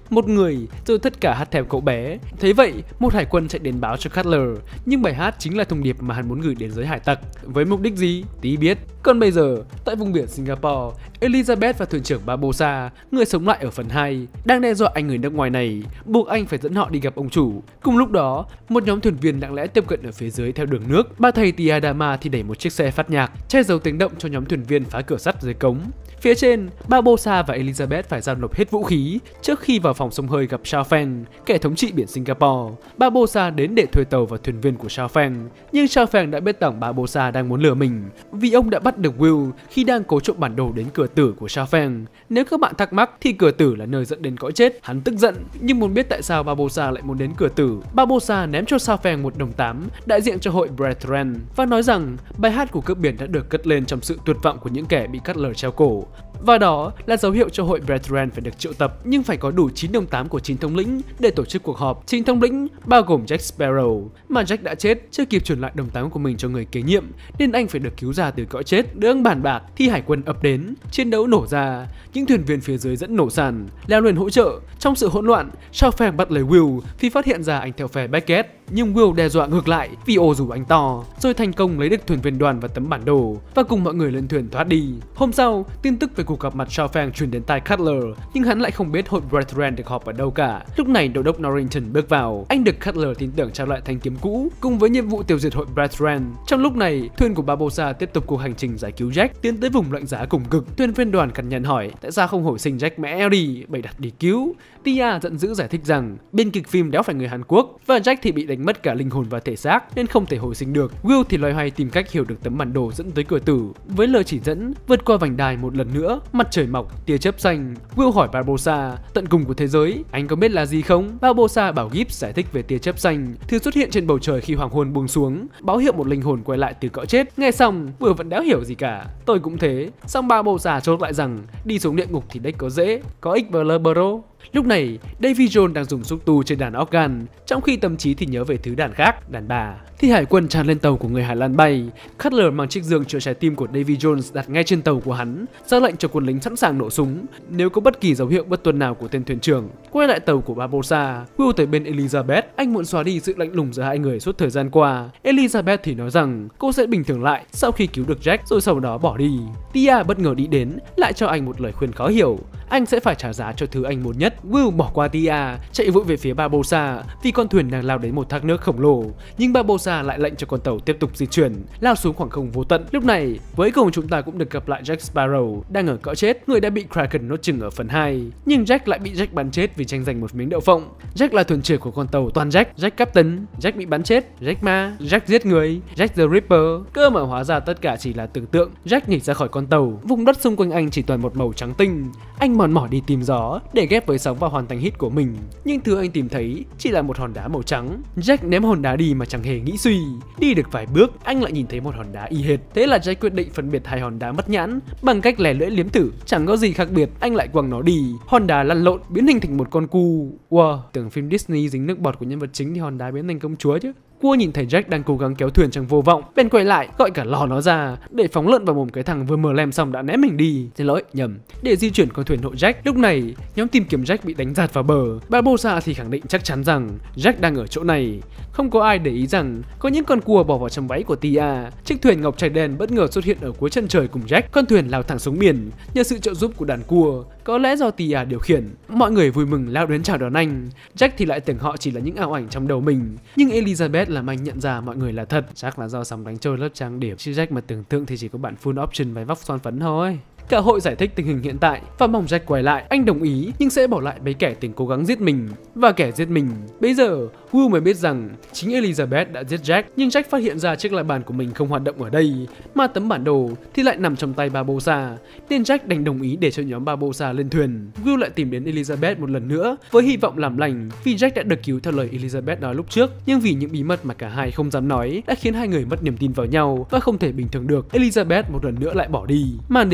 [SPEAKER 1] một người, rồi tất cả hát theo cậu bé. Thế vậy, một hải quân chạy đến báo cho Cutler, nhưng bài hát chính là thông điệp mà hắn muốn gửi đến giới hải tặc. Với mục đích gì? Tí biết. Còn bây giờ, tại vùng biển Singapore, Elizabeth và thuyền trưởng Barbossa, người sống lại ở phần hai, đang đe dọa anh người nước ngoài này, buộc anh phải dẫn họ đi gặp ông chủ. Cùng lúc đó, một nhóm thuyền viên lặng lẽ tiếp cận ở phía dưới theo đường nước. Ba thầy Tia Dama thì đẩy một chiếc xe phát nhạc, che giấu tiếng động cho nhóm thuyền viên phá cửa sắt dưới cống. Phía trên, Barbossa và Elizabeth phải giao nộp hết vũ khí trước khi vào phòng xông hơi gặp Sao Pheng, kẻ thống trị biển Singapore. Barbossa đến để thuê tàu và thuyền viên của Sao Pheng, nhưng Sao Pheng đã biết rằng Barbossa đang muốn lừa mình, vì ông đã bắt được Will khi đang cố trộm bản đồ đến cửa tử của Sao Pheng. Nếu các bạn thắc mắc thì cửa tử là nơi dẫn đến cõi chết. Hắn tức giận nhưng muốn biết tại sao Barbossa lại muốn đến cửa tử. Barbossa ném cho Sao Pheng một đồng tám đại diện cho hội Brethren và nói rằng bài hát của cướp biển đã được cất lên trong sự tuyệt vọng của những kẻ bị Cutler treo cổ. Và đó là dấu hiệu cho hội Brethren phải được triệu tập, nhưng phải có đủ chín đồng tám của chín thống lĩnh để tổ chức cuộc họp. Chín thống lĩnh bao gồm Jack Sparrow, mà Jack đã chết chưa kịp chuyển lại đồng tám của mình cho người kế nhiệm, nên anh phải được cứu ra từ cõi chết. Đang bàn bạc thì hải quân ập đến, chiến đấu nổ ra, những thuyền viên phía dưới dẫn nổ sàn, leo lên hỗ trợ. Trong sự hỗn loạn, Sao Pheng bắt lấy Will vì phát hiện ra anh theo phe Beckett, nhưng Will đe dọa ngược lại vì ồ rủ anh to, rồi thành công lấy được thuyền viên đoàn và tấm bản đồ và cùng mọi người lên thuyền thoát đi. Hôm sau, tin tức về cuộc gặp mặt Sao Pheng truyền đến tai Cutler, nhưng hắn lại không biết hội Brethren được họp ở đâu cả. Lúc này đô đốc Norrington bước vào, anh được Cutler tin tưởng trao lại thanh kiếm cũ cùng với nhiệm vụ tiêu diệt hội Brethren. Trong lúc này, thuyền của Barbossa tiếp tục cuộc hành trình giải cứu Jack, tiến tới vùng lạnh giá cùng cực. Thuyền viên đoàn cằn nhằn hỏi tại sao không hồi sinh Jack mẹ đi, bày đặt đi cứu. Tia giận dữ giải thích rằng biên kịch phim đéo phải người Hàn Quốc và Jack thì bị đánh mất cả linh hồn và thể xác nên không thể hồi sinh được. Will thì loay hoay tìm cách hiểu được tấm bản đồ dẫn tới cửa tử. Với lời chỉ dẫn vượt qua vành đai một lần nữa, mặt trời mọc, tia chớp xanh. Will hỏi Barbossa tận cùng của thế giới anh có biết là gì không? Barbossa bảo Gibbs giải thích về tia chớp xanh, thứ xuất hiện trên bầu trời khi hoàng hôn buông xuống, báo hiệu một linh hồn quay lại từ cõi chết. Nghe xong, Will vẫn đéo hiểu gì cả. Tôi cũng thế. Xong Barbossa chốt lại rằng đi xuống địa ngục thì đếch có dễ, có ích bờ lơ bro. Lúc này, Davy Jones đang dùng xúc tu trên đàn organ, trong khi tâm trí thì nhớ về thứ đàn khác, đàn bà. Thì hải quân tràn lên tàu của người Hà Lan bay. Cutler mang chiếc giường chữa trái tim của Davy Jones đặt ngay trên tàu của hắn, ra lệnh cho quân lính sẵn sàng nổ súng nếu có bất kỳ dấu hiệu bất tuân nào của tên thuyền trưởng. Quay lại tàu của Barbossa, Will tới bên Elizabeth, anh muốn xóa đi sự lạnh lùng giữa hai người suốt thời gian qua. Elizabeth thì nói rằng cô sẽ bình thường lại sau khi cứu được Jack, rồi sau đó bỏ đi. Tia bất ngờ đi đến, lại cho anh một lời khuyên khó hiểu. Anh sẽ phải trả giá cho thứ anh muốn nhất. Will bỏ qua Tia, chạy vội về phía Barbossa vì con thuyền đang lao đến một thác nước khổng lồ. Nhưng Barbossa lại lệnh cho con tàu tiếp tục di chuyển, lao xuống khoảng không vô tận. Lúc này, cuối cùng chúng ta cũng được gặp lại Jack Sparrow đang ở cõi chết, người đã bị Kraken nốt chừng ở phần hai. Nhưng Jack lại bị Jack bắn chết vì tranh giành một miếng đậu phộng. Jack là thuyền trưởng của con tàu toàn Jack, Jack Captain, Jack bị bắn chết, Jack ma, Jack giết người, Jack the Ripper. Cơ mà hóa ra tất cả chỉ là tưởng tượng. Jack nhảy ra khỏi con tàu, vùng đất xung quanh anh chỉ toàn một màu trắng tinh. Anh mòn mỏi đi tìm gió để ghép với sóng và hoàn thành hit của mình, nhưng thứ anh tìm thấy chỉ là một hòn đá màu trắng. Jack ném hòn đá đi mà chẳng hề nghĩ suy. Đi được vài bước, anh lại nhìn thấy một hòn đá y hệt. Thế là Jack quyết định phân biệt hai hòn đá mất nhãn bằng cách lè lưỡi liếm thử. Chẳng có gì khác biệt, anh lại quăng nó đi. Hòn đá lăn lộn biến hình thành một con cu. Wow, tưởng phim Disney dính nước bọt của nhân vật chính thì hòn đá biến thành công chúa chứ. Cua nhìn thấy Jack đang cố gắng kéo thuyền trong vô vọng, bèn quay lại gọi cả lò nó ra để phóng lợn vào mồm cái thằng vừa mở lem xong đã ném mình đi. Xin lỗi, nhầm. Để di chuyển con thuyền hộ Jack. Lúc này, nhóm tìm kiếm Jack bị đánh giạt vào bờ. Barbossa thì khẳng định chắc chắn rằng Jack đang ở chỗ này. Không có ai để ý rằng có những con cua bò vào trong váy của Tia. Chiếc thuyền ngọc trai đen bất ngờ xuất hiện ở cuối chân trời cùng Jack. Con thuyền lao thẳng xuống biển nhờ sự trợ giúp của đàn cua, có lẽ do Tia điều khiển. Mọi người vui mừng lao đến chào đón anh. Jack thì lại tưởng họ chỉ là những ảo ảnh trong đầu mình, nhưng Elizabeth làm anh nhận ra mọi người là thật. Chắc là do sóng đánh trôi lớp trang điểm, chứ Jack mà tưởng tượng thì chỉ có bạn full option váy vóc son phấn thôi. Cả hội giải thích tình hình hiện tại và mong Jack quay lại. Anh đồng ý nhưng sẽ bỏ lại mấy kẻ từng cố gắng giết mình và kẻ giết mình. Bây giờ Will mới biết rằng chính Elizabeth đã giết Jack, nhưng Jack phát hiện ra chiếc la bàn của mình không hoạt động ở đây, mà tấm bản đồ thì lại nằm trong tay Barbossa, nên Jack đành đồng ý để cho nhóm Barbossa lên thuyền. Will lại tìm đến Elizabeth một lần nữa với hy vọng làm lành, vì Jack đã được cứu theo lời Elizabeth nói lúc trước, nhưng vì những bí mật mà cả hai không dám nói đã khiến hai người mất niềm tin vào nhau và không thể bình thường được. Elizabeth một lần nữa lại bỏ đi. Màn đêm buông xuống.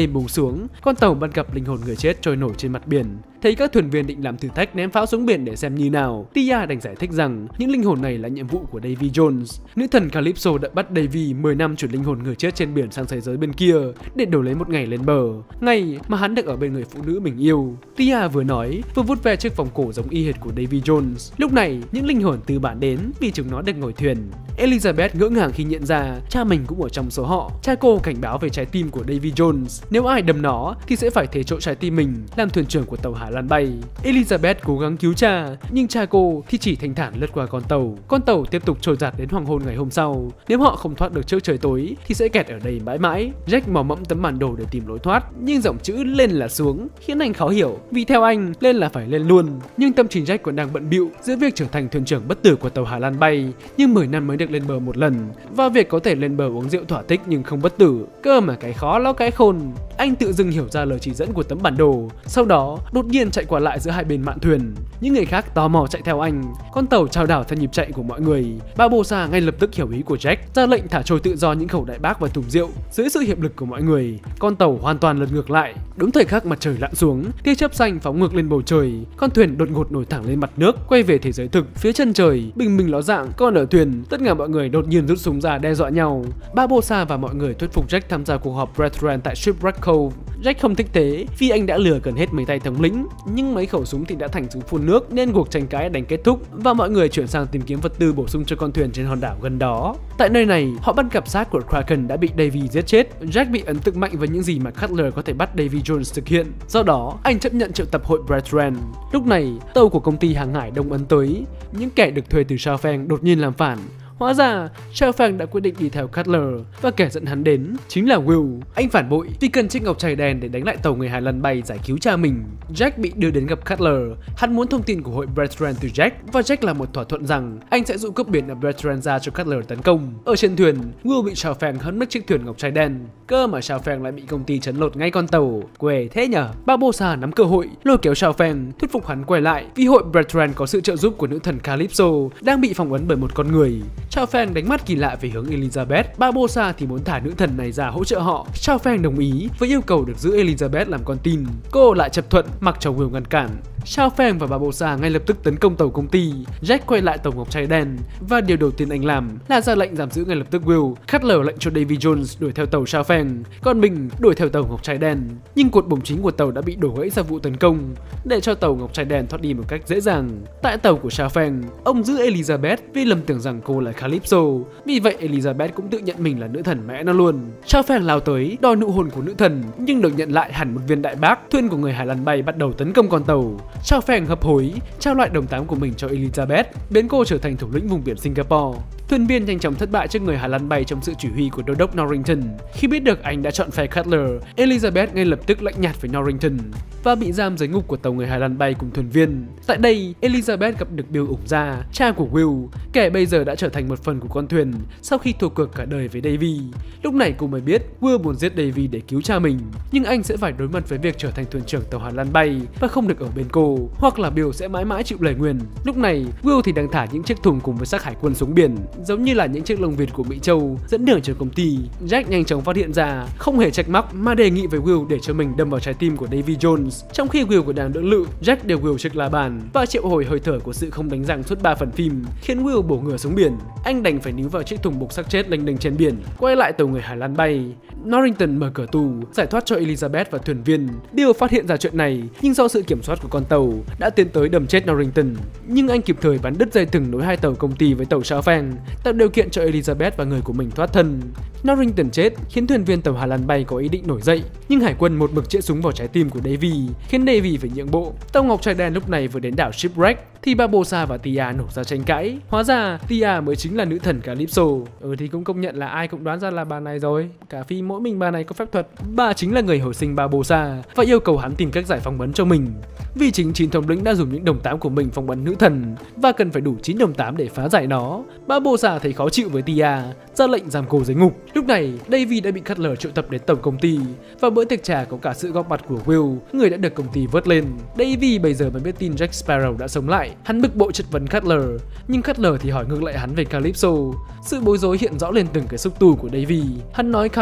[SPEAKER 1] xuống, con tàu bắt gặp linh hồn người chết trôi nổi trên mặt biển. Thấy các thuyền viên định làm thử thách ném pháo xuống biển để xem như nào, Tia đành giải thích rằng những linh hồn này là nhiệm vụ của Davy Jones. Nữ thần Calypso đã bắt Davy mười năm chuyển linh hồn người chết trên biển sang thế giới bên kia để đổi lấy một ngày lên bờ, ngày mà hắn được ở bên người phụ nữ mình yêu. Tia vừa nói vừa vuốt ve chiếc vòng cổ giống y hệt của Davy Jones. Lúc này những linh hồn từ bản đến vì chúng nó được ngồi thuyền. Elizabeth ngỡ ngàng khi nhận ra cha mình cũng ở trong số họ. Cha cô cảnh báo về trái tim của Davy Jones, nếu ai đâm nó thì sẽ phải thế chỗ trái tim mình làm thuyền trưởng của tàu Hà Lan bay. Elizabeth cố gắng cứu cha, nhưng cha cô thì chỉ thanh thản lướt qua con tàu. Con tàu tiếp tục trôi giạt đến hoàng hôn ngày hôm sau. Nếu họ không thoát được trước trời tối thì sẽ kẹt ở đây mãi mãi. Jack mò mẫm tấm bản đồ để tìm lối thoát, nhưng dòng chữ lên là xuống khiến anh khó hiểu, vì theo anh lên là phải lên luôn. Nhưng tâm trí Jack còn đang bận bịu giữa việc trở thành thuyền trưởng bất tử của tàu Hà Lan bay, nhưng mười năm mới được lên bờ một lần, và việc có thể lên bờ uống rượu thỏa thích nhưng không bất tử. Cơ mà cái khó lo cái khôn. Anh tự dưng hiểu ra lời chỉ dẫn của tấm bản đồ, sau đó đột nhiên chạy qua lại giữa hai bên mạn thuyền. Những người khác tò mò chạy theo anh. Con tàu chao đảo theo nhịp chạy của mọi người. Barbossa ngay lập tức hiểu ý của Jack, ra lệnh thả trôi tự do những khẩu đại bác và thùng rượu. Dưới sự hiệp lực của mọi người, con tàu hoàn toàn lật ngược lại. Đúng thời khắc mặt trời lặn xuống, tia chớp xanh phóng ngược lên bầu trời. Con thuyền đột ngột nổi thẳng lên mặt nước, quay về thế giới thực. Phía chân trời bình minh ló dạng, còn ở thuyền tất cả mọi người đột nhiên rút súng ra đe dọa nhau. Barbossa và mọi người thuyết phục Jack tham gia cuộc họp Brethren tại Shipwreck Cove. Jack không thích thế vì anh đã lừa gần hết mấy tay thống lĩnh, nhưng mấy khẩu súng thì đã thành súng phun nước nên cuộc tranh cãi đành kết thúc và mọi người chuyển sang tìm kiếm vật tư bổ sung cho con thuyền trên hòn đảo gần đó. Tại nơi này, họ bắt gặp xác của Kraken đã bị Davy giết chết. Jack bị ấn tượng mạnh với những gì mà Cutler có thể bắt Davy Jones thực hiện. Do đó, anh chấp nhận triệu tập hội Brethren. Lúc này, tàu của công ty hàng hải Đông Ấn tới. Những kẻ được thuê từ Shaofeng đột nhiên làm phản. Hóa ra, Shaofeng đã quyết định đi theo Cutler và kẻ dẫn hắn đến chính là Will. Anh phản bội vì cần chiếc ngọc trai đen để đánh lại tàu người Hà Lan bay giải cứu cha mình. Jack bị đưa đến gặp Cutler. Hắn muốn thông tin của hội Brethren từ Jack và Jack làm một thỏa thuận rằng anh sẽ dụ cướp biển ở Brethren ra cho Cutler tấn công. Ở trên thuyền, Will bị Shaofeng hất mất chiếc thuyền ngọc trai đen. Cơ mà Shaofeng lại bị công ty chấn lột ngay con tàu. Quê thế nhở? Barbossa nắm cơ hội lôi kéo Shaofeng, thuyết phục hắn quay lại vì hội Brethren có sự trợ giúp của nữ thần Calypso đang bị phỏng vấn bởi một con người. Shaofeng đánh mắt kỳ lạ về hướng Elizabeth. Barbossa thì muốn thả nữ thần này ra hỗ trợ họ. Shaofeng đồng ý với yêu cầu được giữ Elizabeth làm con tin. Cô lại chấp thuận mặc cho Will ngăn cản. Shaofeng và Barbossa ngay lập tức tấn công tàu công ty. Jack quay lại tàu ngọc trai đen và điều đầu tiên anh làm là ra lệnh giam giữ ngay lập tức Will. Cutler lệnh cho Davy Jones đuổi theo tàu Shaofeng, còn mình đuổi theo tàu ngọc trai đen. Nhưng cột buồng chính của tàu đã bị đổ gãy sau vụ tấn công, để cho tàu ngọc trai đen thoát đi một cách dễ dàng. Tại tàu của Shaofeng, ông giữ Elizabeth vì lầm tưởng rằng cô là Calypso. Vì vậy Elizabeth cũng tự nhận mình là nữ thần mẹ nó luôn. Shaofeng lao tới đòi nụ hôn của nữ thần, nhưng được nhận lại hẳn một viên đại bác. Thuyền của người Hà Lan bay bắt đầu tấn công con tàu. Shaofeng hấp hối trao lại đồng tám của mình cho Elizabeth, biến cô trở thành thủ lĩnh vùng biển Singapore. Thuyền viên nhanh chóng thất bại trước người Hà Lan bay trong sự chỉ huy của đô đốc Norrington. Khi biết được anh đã chọn phe Cutler, Elizabeth ngay lập tức lạnh nhạt với Norrington và bị giam dưới ngục của tàu người Hà Lan bay cùng thuyền viên. Tại đây, Elizabeth gặp được Bill ủng ra, cha của Will, kẻ bây giờ đã trở thành một phần của con thuyền sau khi thua cuộc cả đời với Davy. Lúc này cô mới biết Will muốn giết Davy để cứu cha mình, nhưng anh sẽ phải đối mặt với việc trở thành thuyền trưởng tàu Hà Lan bay và không được ở bên cô, hoặc là Bill sẽ mãi mãi chịu lời nguyền. Lúc này, Will thì đang thả những chiếc thùng cùng với xác hải quân xuống biển, giống như là những chiếc lông vịt của Mỹ Châu dẫn đường cho công ty. Jack nhanh chóng phát hiện ra, không hề trách móc mà đề nghị với Will để cho mình đâm vào trái tim của Davy Jones. Trong khi Will còn đang đỡ lự, Jack đều Will chiếc la bàn và triệu hồi hơi thở của sự không đánh răng suốt ba phần phim, khiến Will bổ ngửa xuống biển. Anh đành phải níu vào chiếc thùng buộc xác chết lênh đênh trên biển, quay lại tàu người Hà Lan bay. Norrington mở cửa tù, giải thoát cho Elizabeth và thuyền viên. Bill phát hiện ra chuyện này, nhưng do sự kiểm soát của con tàu đã tiến tới đâm chết Norrington. Nhưng anh kịp thời bắn đứt dây thừng nối hai tàu công ty với tàu Shaofeng, tạo điều kiện cho Elizabeth và người của mình thoát thân. Norrington chết khiến thuyền viên tàu Hà Lan bay có ý định nổi dậy, nhưng hải quân một mực chĩa súng vào trái tim của Davy, khiến Davy phải nhượng bộ. Tàu ngọc trai đen lúc này vừa đến đảo Shipwreck thì Barbossa và Tia nổ ra tranh cãi. Hóa ra Tia mới chính là nữ thần Calypso. Ừ thì cũng công nhận là ai cũng đoán ra là bà này rồi. Cả phim mỗi mình bà này có phép thuật. Bà chính là người hồi sinh Barbossa và yêu cầu hắn tìm cách giải phóng vấn cho mình. Vì chính chín thống lĩnh đã dùng những đồng tám của mình phỏng vấn nữ thần và cần phải đủ chín đồng tám để phá giải nó. Barbossa thấy khó chịu với Tia, ra lệnh giam cô dưới ngục. Lúc này, Davy đã bị Cutler triệu tập đến tổng công ty và bữa tiệc trà có cả sự góp mặt của Will, người đã được công ty vớt lên. Davy bây giờ mới biết tin Jack Sparrow đã sống lại. Hắn bực bội chất vấn Cutler, nhưng Cutler thì hỏi ngược lại hắn về Calypso. Sự bối rối hiện rõ lên từng cái xúc tu của Davy. Hắn nói Calypso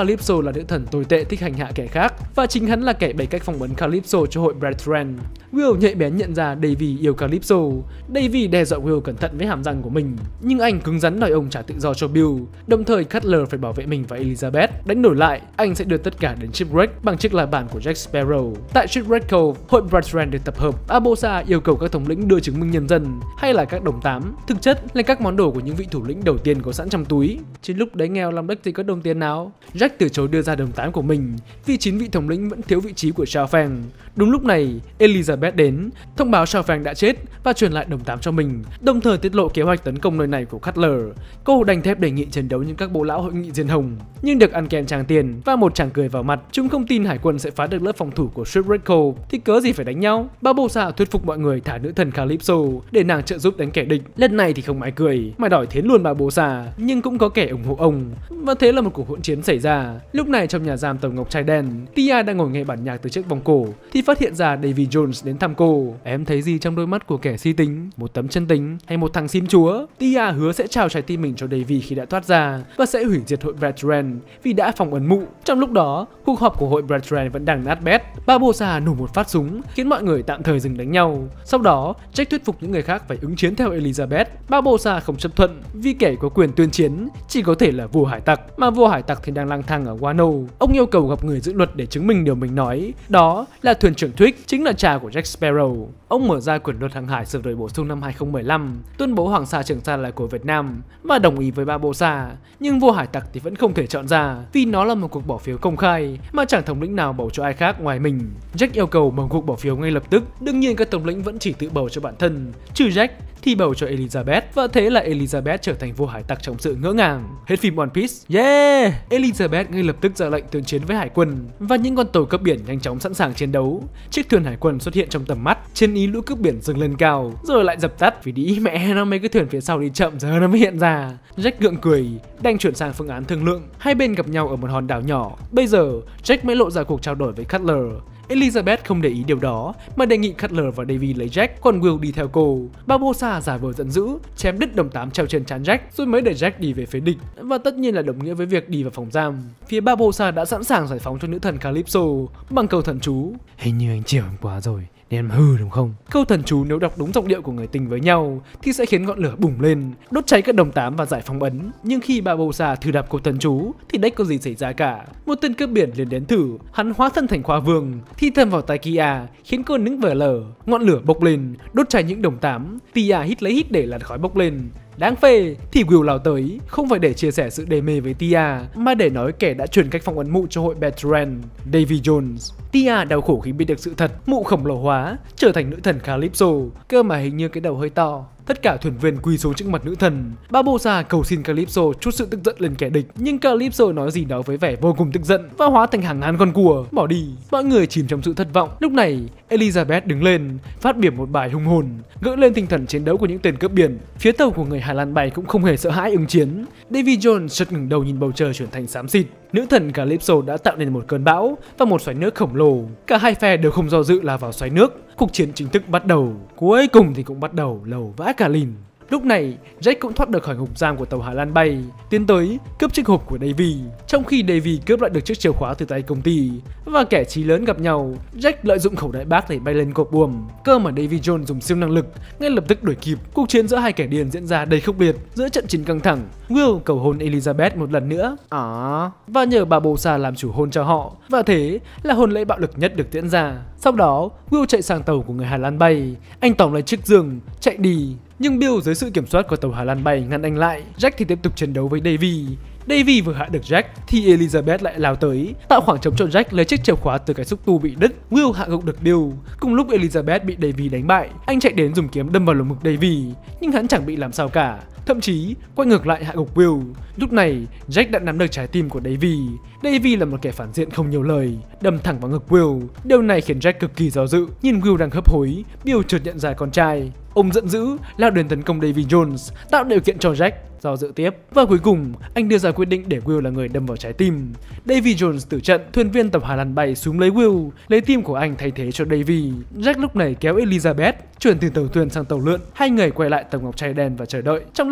[SPEAKER 1] là nữ thần tồi tệ thích hành hạ kẻ khác, và chính hắn là kẻ bày cách phỏng vấn Calypso cho hội Bertrand. Will nhạy bén nhận ra Davy yêu Calypso. Davy đe dọa Will cẩn thận với hàm răng của mình, nhưng anh cứng rắn đòi ông trả tự do cho Bill. Đồng thời Cutler phải bảo vệ mình và Elizabeth. Đánh đổi lại, anh sẽ đưa tất cả đến Shipwreck bằng chiếc la bàn của Jack Sparrow. Tại Shipwreck Cove, hội Bertrand được tập hợp. Barbossa yêu cầu các thống lĩnh đưa chứng minh nhân dân hay là các đồng tám, thực chất là các món đồ của những vị thủ lĩnh đầu tiên có sẵn trong túi. Trên lúc đấy nghèo làm đất thì có đồng tiền nào? Jack từ chối đưa ra đồng tám của mình vì chín vị thống lĩnh vẫn thiếu vị trí của Shao Feng. Đúng lúc này, Elizabeth đến, thông báo Shao Feng đã chết và truyền lại đồng tám cho mình, đồng thời tiết lộ kế hoạch tấn công nơi này của Cutler. Cô đành thép đề nghị chiến đấu như các bộ lão hội nghị diên hồng, nhưng được ăn kèn tràng tiền và một chàng cười vào mặt. Chúng không tin hải quân sẽ phá được lớp phòng thủ của Shipwreck Cove thì cớ gì phải đánh nhau. Barbossa thuyết phục mọi người thả nữ thần Calypso để nàng trợ giúp đánh kẻ địch. Lần này thì không ai cười mà đòi thiến luôn Barbossa, nhưng cũng có kẻ ủng hộ ông, và thế là một cuộc hỗn chiến xảy ra. Lúc này trong nhà giam tàu ngọc trai đen, Tia đang ngồi nghe bản nhạc từ chiếc vòng cổ thì phát hiện ra Davy Jones đến thăm cô. Em thấy gì trong đôi mắt của kẻ si tính? Một tấm chân tình hay một thằng xin chúa? Tia hứa sẽ trao trái tim mình cho Davy khi đã thoát ra và sẽ hủy diệt hội Bertrand vì đã phong ấn mụ. Trong lúc đó, cuộc họp của hội Bertrand vẫn đang nát bét. Barbossa nổ một phát súng khiến mọi người tạm thời dừng đánh nhau. Sau đó, Jack thuyết phục những người khác phải ứng chiến theo Elizabeth. Barbossa không chấp thuận vì kẻ có quyền tuyên chiến chỉ có thể là vua hải tặc, mà vua hải tặc thì đang lang thang ở Wano. Ông yêu cầu gặp người giữ luật để chứng minh điều mình nói, đó là thuyền trưởng Twig, chính là cha của Jack Sparrow. Ông mở ra quyển luật hàng hải sửa đổi bổ sung năm hai không một năm, tuyên bố Hoàng sa Trường Sa là của Việt Nam và đồng ý với Barbossa. Nhưng vua hải tặc thì vẫn không thể chọn ra vì nó là một cuộc bỏ phiếu công khai mà chẳng thống lĩnh nào bầu cho ai khác ngoài mình. Jack yêu cầu mở cuộc bỏ phiếu ngay lập tức. Đương nhiên các thống lĩnh vẫn chỉ tự bầu cho bản thân, trừ Jack thì bầu cho Elizabeth, và thế là Elizabeth trở thành vua hải tặc trong sự ngỡ ngàng. Hết phim One Piece. Yeah! Elizabeth ngay lập tức ra lệnh tuyên chiến với hải quân và những con tàu cướp biển nhanh chóng sẵn sàng chiến đấu. Chiếc thuyền hải quân xuất hiện trong tầm mắt, chiến ý lũ cướp biển dâng lên cao rồi lại dập tắt vì đi mẹ nó mấy cái thuyền phía sau đi chậm giờ nó mới hiện ra. Jack gượng cười, đành chuyển sang phương án thương lượng. Hai bên gặp nhau ở một hòn đảo nhỏ. Bây giờ Jack mới lộ ra cuộc trao đổi với Cutler. Elizabeth không để ý điều đó mà đề nghị Cutler và Davy lấy Jack, còn Will đi theo cô. Barbossa giả vờ giận dữ, chém đứt đồng tám treo trên trán Jack rồi mới để Jack đi về phía địch, và tất nhiên là đồng nghĩa với việc đi vào phòng giam. Phía Barbossa đã sẵn sàng giải phóng cho nữ thần Calypso bằng câu thần chú. Hình như anh chiều anh quá rồi nên em hư đúng không? Câu thần chú nếu đọc đúng giọng điệu của người tình với nhau thì sẽ khiến ngọn lửa bùng lên, đốt cháy các đồng tám và giải phóng ấn. Nhưng khi Barbossa thử đọc câu thần chú thì đếch có gì xảy ra cả. Một tên cướp biển liền đến thử, hắn hóa thân thành Khoa Vương, thi thầm vào tai Kia khiến cô nứng vờ lờ. Ngọn lửa bốc lên, đốt cháy những đồng tám. Tia hít lấy hít để làn khói bốc lên. Đáng phê, thì Will lao tới, không phải để chia sẻ sự đê mê với Tia, mà để nói kẻ đã truyền cách phong ấn mụ cho hội Bertrand, Davy Jones. Tia đau khổ khi biết được sự thật, mụ khổng lồ hóa, trở thành nữ thần Calypso, cơ mà hình như cái đầu hơi to. Tất cả thuyền viên quỳ xuống trước mặt nữ thần. Barbossa cầu xin Calypso chút sự tức giận lên kẻ địch, nhưng Calypso nói gì đó với vẻ vô cùng tức giận và hóa thành hàng ngàn con cua bỏ đi. Mọi người chìm trong sự thất vọng. Lúc này Elizabeth đứng lên, phát biểu một bài hùng hồn, gợi lên tinh thần chiến đấu của những tên cướp biển. Phía tàu của người Hà Lan bay cũng không hề sợ hãi ứng chiến. Davy Jones chợt ngẩng đầu nhìn bầu trời chuyển thành xám xịt. Nữ thần Calypso đã tạo nên một cơn bão và một xoáy nước khổng lồ. Cả hai phe đều không do dự lao vào xoáy nước. Cuộc chiến chính thức bắt đầu. Cuối cùng thì cũng bắt đầu lầu vã cả lìn. Lúc này, Jack cũng thoát được khỏi ngục giam của tàu Hà Lan bay, tiến tới cướp chiếc hộp của Davy. Trong khi Davy cướp lại được chiếc chìa khóa từ tay công ty và kẻ chí lớn gặp nhau, Jack lợi dụng khẩu đại bác để bay lên cột buồm. Cơ mà Davy Jones dùng siêu năng lực, ngay lập tức đuổi kịp. Cuộc chiến giữa hai kẻ điên diễn ra đầy khốc liệt. Giữa trận chiến căng thẳng, Will cầu hôn Elizabeth một lần nữa, à, và nhờ Barbossa làm chủ hôn cho họ, và thế là hôn lễ bạo lực nhất được diễn ra. Sau đó, Will chạy sang tàu của người Hà Lan bay, anh tóm lấy chiếc giường, chạy đi. Nhưng Bill dưới sự kiểm soát của tàu Hà Lan bay ngăn anh lại. Jack thì tiếp tục chiến đấu với Davy. Davy vừa hạ được Jack thì Elizabeth lại lao tới, tạo khoảng trống cho Jack lấy chiếc chìa khóa từ cái xúc tu bị đứt. Will hạ gục được Bill. Cùng lúc Elizabeth bị Davy đánh bại, anh chạy đến dùng kiếm đâm vào lồng ngực Davy, nhưng hắn chẳng bị làm sao cả, thậm chí quay ngược lại hạ gục Will. Lúc này Jack đã nắm được trái tim của Davy. Davy là một kẻ phản diện không nhiều lời, đâm thẳng vào ngực Will. Điều này khiến Jack cực kỳ do dự. Nhìn Will đang hấp hối, Bill chợt nhận ra con trai. Ông giận dữ lao đến tấn công Davy Jones, tạo điều kiện cho Jack do dự tiếp. Và cuối cùng, anh đưa ra quyết định để Will là người đâm vào trái tim. Davy Jones tử trận, thuyền viên tàu Hà Lan bay xuống lấy Will, lấy tim của anh thay thế cho Davy. Jack lúc này kéo Elizabeth chuyển từ tàu thuyền sang tàu lượn. Hai người quay lại tàu ngọc trai đen và chờ đợi. Trong lúc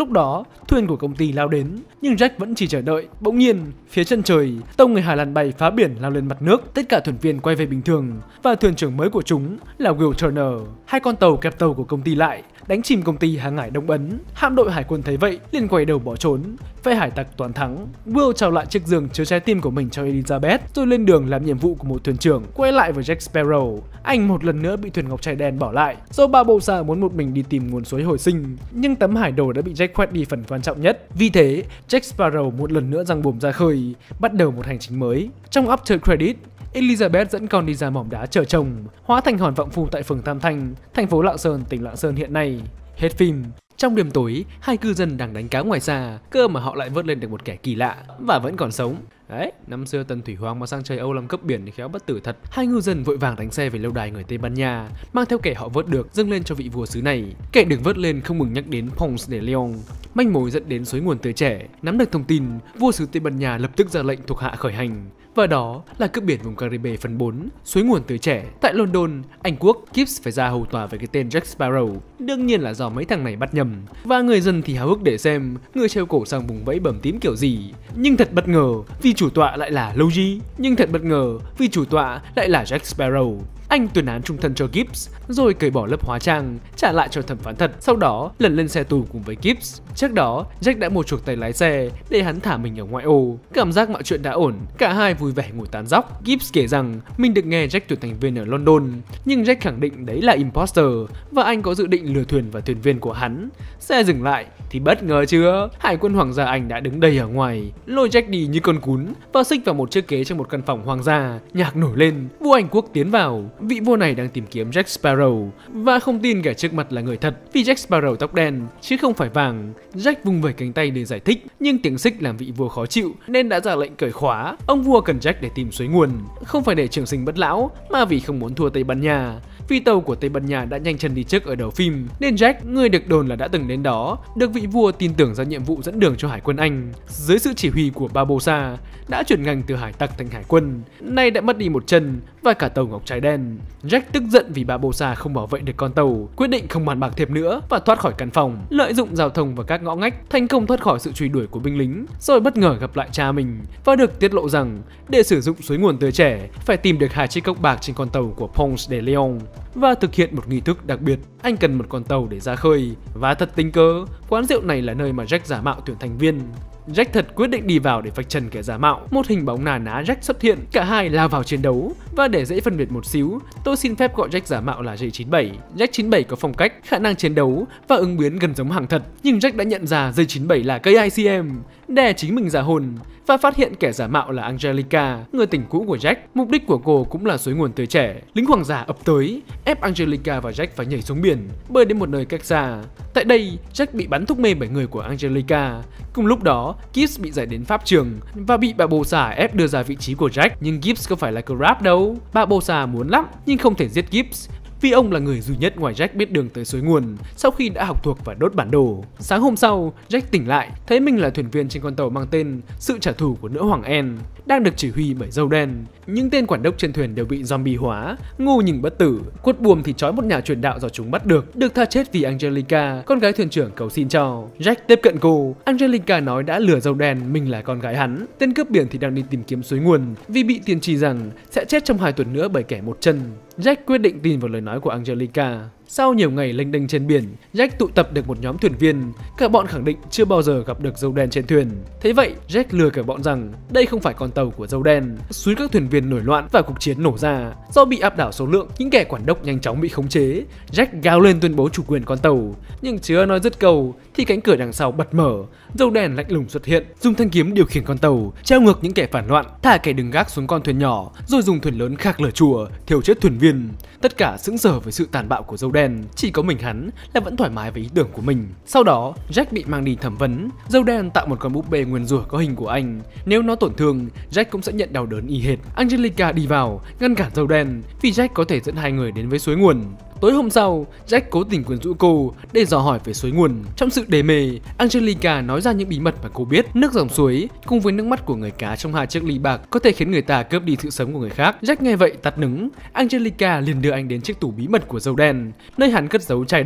[SPEAKER 1] lúc đó, thuyền của công ty lao đến, nhưng Jack vẫn chỉ chờ đợi. Bỗng nhiên, phía chân trời, tông người Hà Lan bay phá biển lao lên mặt nước. Tất cả thuyền viên quay về bình thường và thuyền trưởng mới của chúng là Will Turner. Hai con tàu kẹp tàu của công ty lại, đánh chìm công ty hàng hải Đông Ấn. Hạm đội hải quân thấy vậy liền quay đầu bỏ trốn. Phe hải tặc toàn thắng. Will trao lại chiếc giường chứa trái tim của mình cho Elizabeth, rồi lên đường làm nhiệm vụ của một thuyền trưởng. Quay lại với Jack Sparrow, anh một lần nữa bị thuyền ngọc trai đen bỏ lại do Barbossa muốn một mình đi tìm nguồn suối hồi sinh, nhưng tấm hải đồ đã bị Jack khoét đi phần quan trọng nhất. Vì thế, Jack Sparrow một lần nữa giăng buồm ra khơi, bắt đầu một hành trình mới. Trong After Credit, Elizabeth dẫn con đi ra mỏm đá chờ chồng, hóa thành hòn vọng phu tại phường Tam Thanh, thành phố Lạng Sơn, tỉnh Lạng Sơn hiện nay. Hết phim. Trong đêm tối, hai cư dân đang đánh cá ngoài xa, cơ mà họ lại vớt lên được một kẻ kỳ lạ và vẫn còn sống. Đấy, năm xưa Tần Thủy Hoàng mà sang chơi Âu làm cướp biển thì khéo bất tử thật. Hai ngư dân vội vàng đánh xe về lâu đài người Tây Ban Nha, mang theo kẻ họ vớt được dâng lên cho vị vua xứ này. Kẻ được vớt lên không ngừng nhắc đến Ponce de Leon, manh mối dẫn đến suối nguồn tươi trẻ. Nắm được thông tin, vua xứ Tây Ban Nha lập tức ra lệnh thuộc hạ khởi hành. Và đó là cướp biển vùng Caribe phần bốn, suối nguồn tươi trẻ. Tại London, Anh Quốc, Gibbs phải ra hầu tòa với cái tên Jack Sparrow. Đương nhiên là do mấy thằng này bắt nhầm. Và người dân thì háo hức để xem người treo cổ sang vùng vẫy bầm tím kiểu gì. Nhưng thật bất ngờ vì chủ tọa lại là Logie. Nhưng thật bất ngờ vì chủ tọa lại là Jack Sparrow. Anh tuyên án trung thân cho Gibbs, rồi cởi bỏ lớp hóa trang, trả lại cho thẩm phán thật, sau đó lần lên xe tù cùng với Gibbs. Trước đó, Jack đã mua chuộc tay lái xe để hắn thả mình ở ngoại ô. Cảm giác mọi chuyện đã ổn, cả hai vui vẻ ngồi tán dóc. Gibbs kể rằng mình được nghe Jack tuyển thành viên ở London, nhưng Jack khẳng định đấy là imposter và anh có dự định lừa thuyền và thuyền viên của hắn. Xe dừng lại thì bất ngờ chưa, hải quân hoàng gia Anh đã đứng đầy ở ngoài, lôi Jack đi như con cún và xích vào một chiếc ghế trong một căn phòng hoàng gia. Nhạc nổi lên, vua Anh Quốc tiến vào. Vị vua này đang tìm kiếm Jack Sparrow và không tin kẻ trước mặt là người thật, vì Jack Sparrow tóc đen chứ không phải vàng. Jack vung vẩy cánh tay để giải thích, nhưng tiếng xích làm vị vua khó chịu nên đã ra lệnh cởi khóa. Ông vua cần Jack để tìm suối nguồn, không phải để trường sinh bất lão mà vì không muốn thua Tây Ban Nha. Phi tàu của Tây Ban Nha đã nhanh chân đi trước ở đầu phim, nên Jack, người được đồn là đã từng đến đó, được vị vua tin tưởng ra nhiệm vụ dẫn đường cho hải quân Anh. Dưới sự chỉ huy của Barbossa, đã chuyển ngành từ hải tặc thành hải quân, nay đã mất đi một chân và cả tàu ngọc trai đen. Jack tức giận vì Barbossa không bảo vệ được con tàu, quyết định không bàn bạc thêm nữa và thoát khỏi căn phòng, lợi dụng giao thông và các ngõ ngách, thành công thoát khỏi sự truy đuổi của binh lính, rồi bất ngờ gặp lại cha mình và được tiết lộ rằng để sử dụng suối nguồn tươi trẻ phải tìm được hai chiếc cốc bạc trên con tàu của Ponce de Leon và thực hiện một nghi thức đặc biệt. Anh cần một con tàu để ra khơi và thật tình cờ, quán rượu này là nơi mà Jack giả mạo tuyển thành viên. Jack thật quyết định đi vào để vạch trần kẻ giả mạo. Một hình bóng nà ná Jack xuất hiện, cả hai lao vào chiến đấu và để dễ phân biệt một xíu, tôi xin phép gọi Jack giả mạo là J chín bảy. Jack chín bảy có phong cách, khả năng chiến đấu và ứng biến gần giống hàng thật, nhưng Jack đã nhận ra J chín bảy là cây I C M, đè chính mình ra hồn và phát hiện kẻ giả mạo là Angelica, người tình cũ của Jack. Mục đích của cô cũng là suối nguồn tươi trẻ. Lính hoàng giả ập tới, ép Angelica và Jack phải nhảy xuống biển, bơi đến một nơi cách xa. Tại đây, Jack bị bắn thuốc mê bởi người của Angelica. Cùng lúc đó, Gibbs bị giải đến pháp trường và bị Barbossa ép đưa ra vị trí của Jack. Nhưng Gibbs có phải là crab đâu. Barbossa muốn lắm nhưng không thể giết Gibbs, vì ông là người duy nhất ngoài Jack biết đường tới suối nguồn sau khi đã học thuộc và đốt bản đồ. Sáng hôm sau, Jack tỉnh lại, thấy mình là thuyền viên trên con tàu mang tên Sự trả thù của nữ hoàng Anne, đang được chỉ huy bởi dâu đen. Những tên quản đốc trên thuyền đều bị zombie hóa, ngu nhưng bất tử. Quất buồm thì trói một nhà truyền đạo do chúng bắt được, được tha chết vì Angelica, con gái thuyền trưởng cầu xin cho. Jack tiếp cận cô. Angelica nói đã lừa dâu đen mình là con gái hắn. Tên cướp biển thì đang đi tìm kiếm suối nguồn, vì bị tiên tri rằng sẽ chết trong hai tuần nữa bởi kẻ một chân. Jack quyết định tin vào lời nói của Angelica. Sau nhiều ngày lênh đênh trên biển, Jack tụ tập được một nhóm thuyền viên. Cả bọn khẳng định chưa bao giờ gặp được dâu đen trên thuyền. Thế vậy, Jack lừa cả bọn rằng đây không phải con tàu của dâu đen. Xúi các thuyền viên nổi loạn và cuộc chiến nổ ra. Do bị áp đảo số lượng, những kẻ quản đốc nhanh chóng bị khống chế. Jack gào lên tuyên bố chủ quyền con tàu. Nhưng chưa nói dứt câu thì cánh cửa đằng sau bật mở. Dâu đen lạnh lùng xuất hiện, dùng thanh kiếm điều khiển con tàu, treo ngược những kẻ phản loạn, thả kẻ đứng gác xuống con thuyền nhỏ, rồi dùng thuyền lớn khạc lửa chùa, thiêu chết thuyền viên. Tất cả sững sờ với sự tàn bạo của dâu đen, chỉ có mình hắn là vẫn thoải mái với ý tưởng của mình. Sau đó, Jack bị mang đi thẩm vấn. Dâu đen tạo một con búp bê nguyền rủa có hình của anh. Nếu nó tổn thương, Jack cũng sẽ nhận đau đớn y hệt. Angelica đi vào, ngăn cản dâu đen, vì Jack có thể dẫn hai người đến với suối nguồn. Tối hôm sau, Jack cố tình quyến rũ cô để dò hỏi về suối nguồn. Trong sự đê mê, Angelica nói ra những bí mật mà cô biết. Nước dòng suối cùng với nước mắt của người cá trong hai chiếc ly bạc có thể khiến người ta cướp đi sự sống của người khác. Jack nghe vậy tắt nứng. Angelica liền đưa anh đến chiếc tủ bí mật của dâu đen, nơi hắn cất giấu trai đẹp.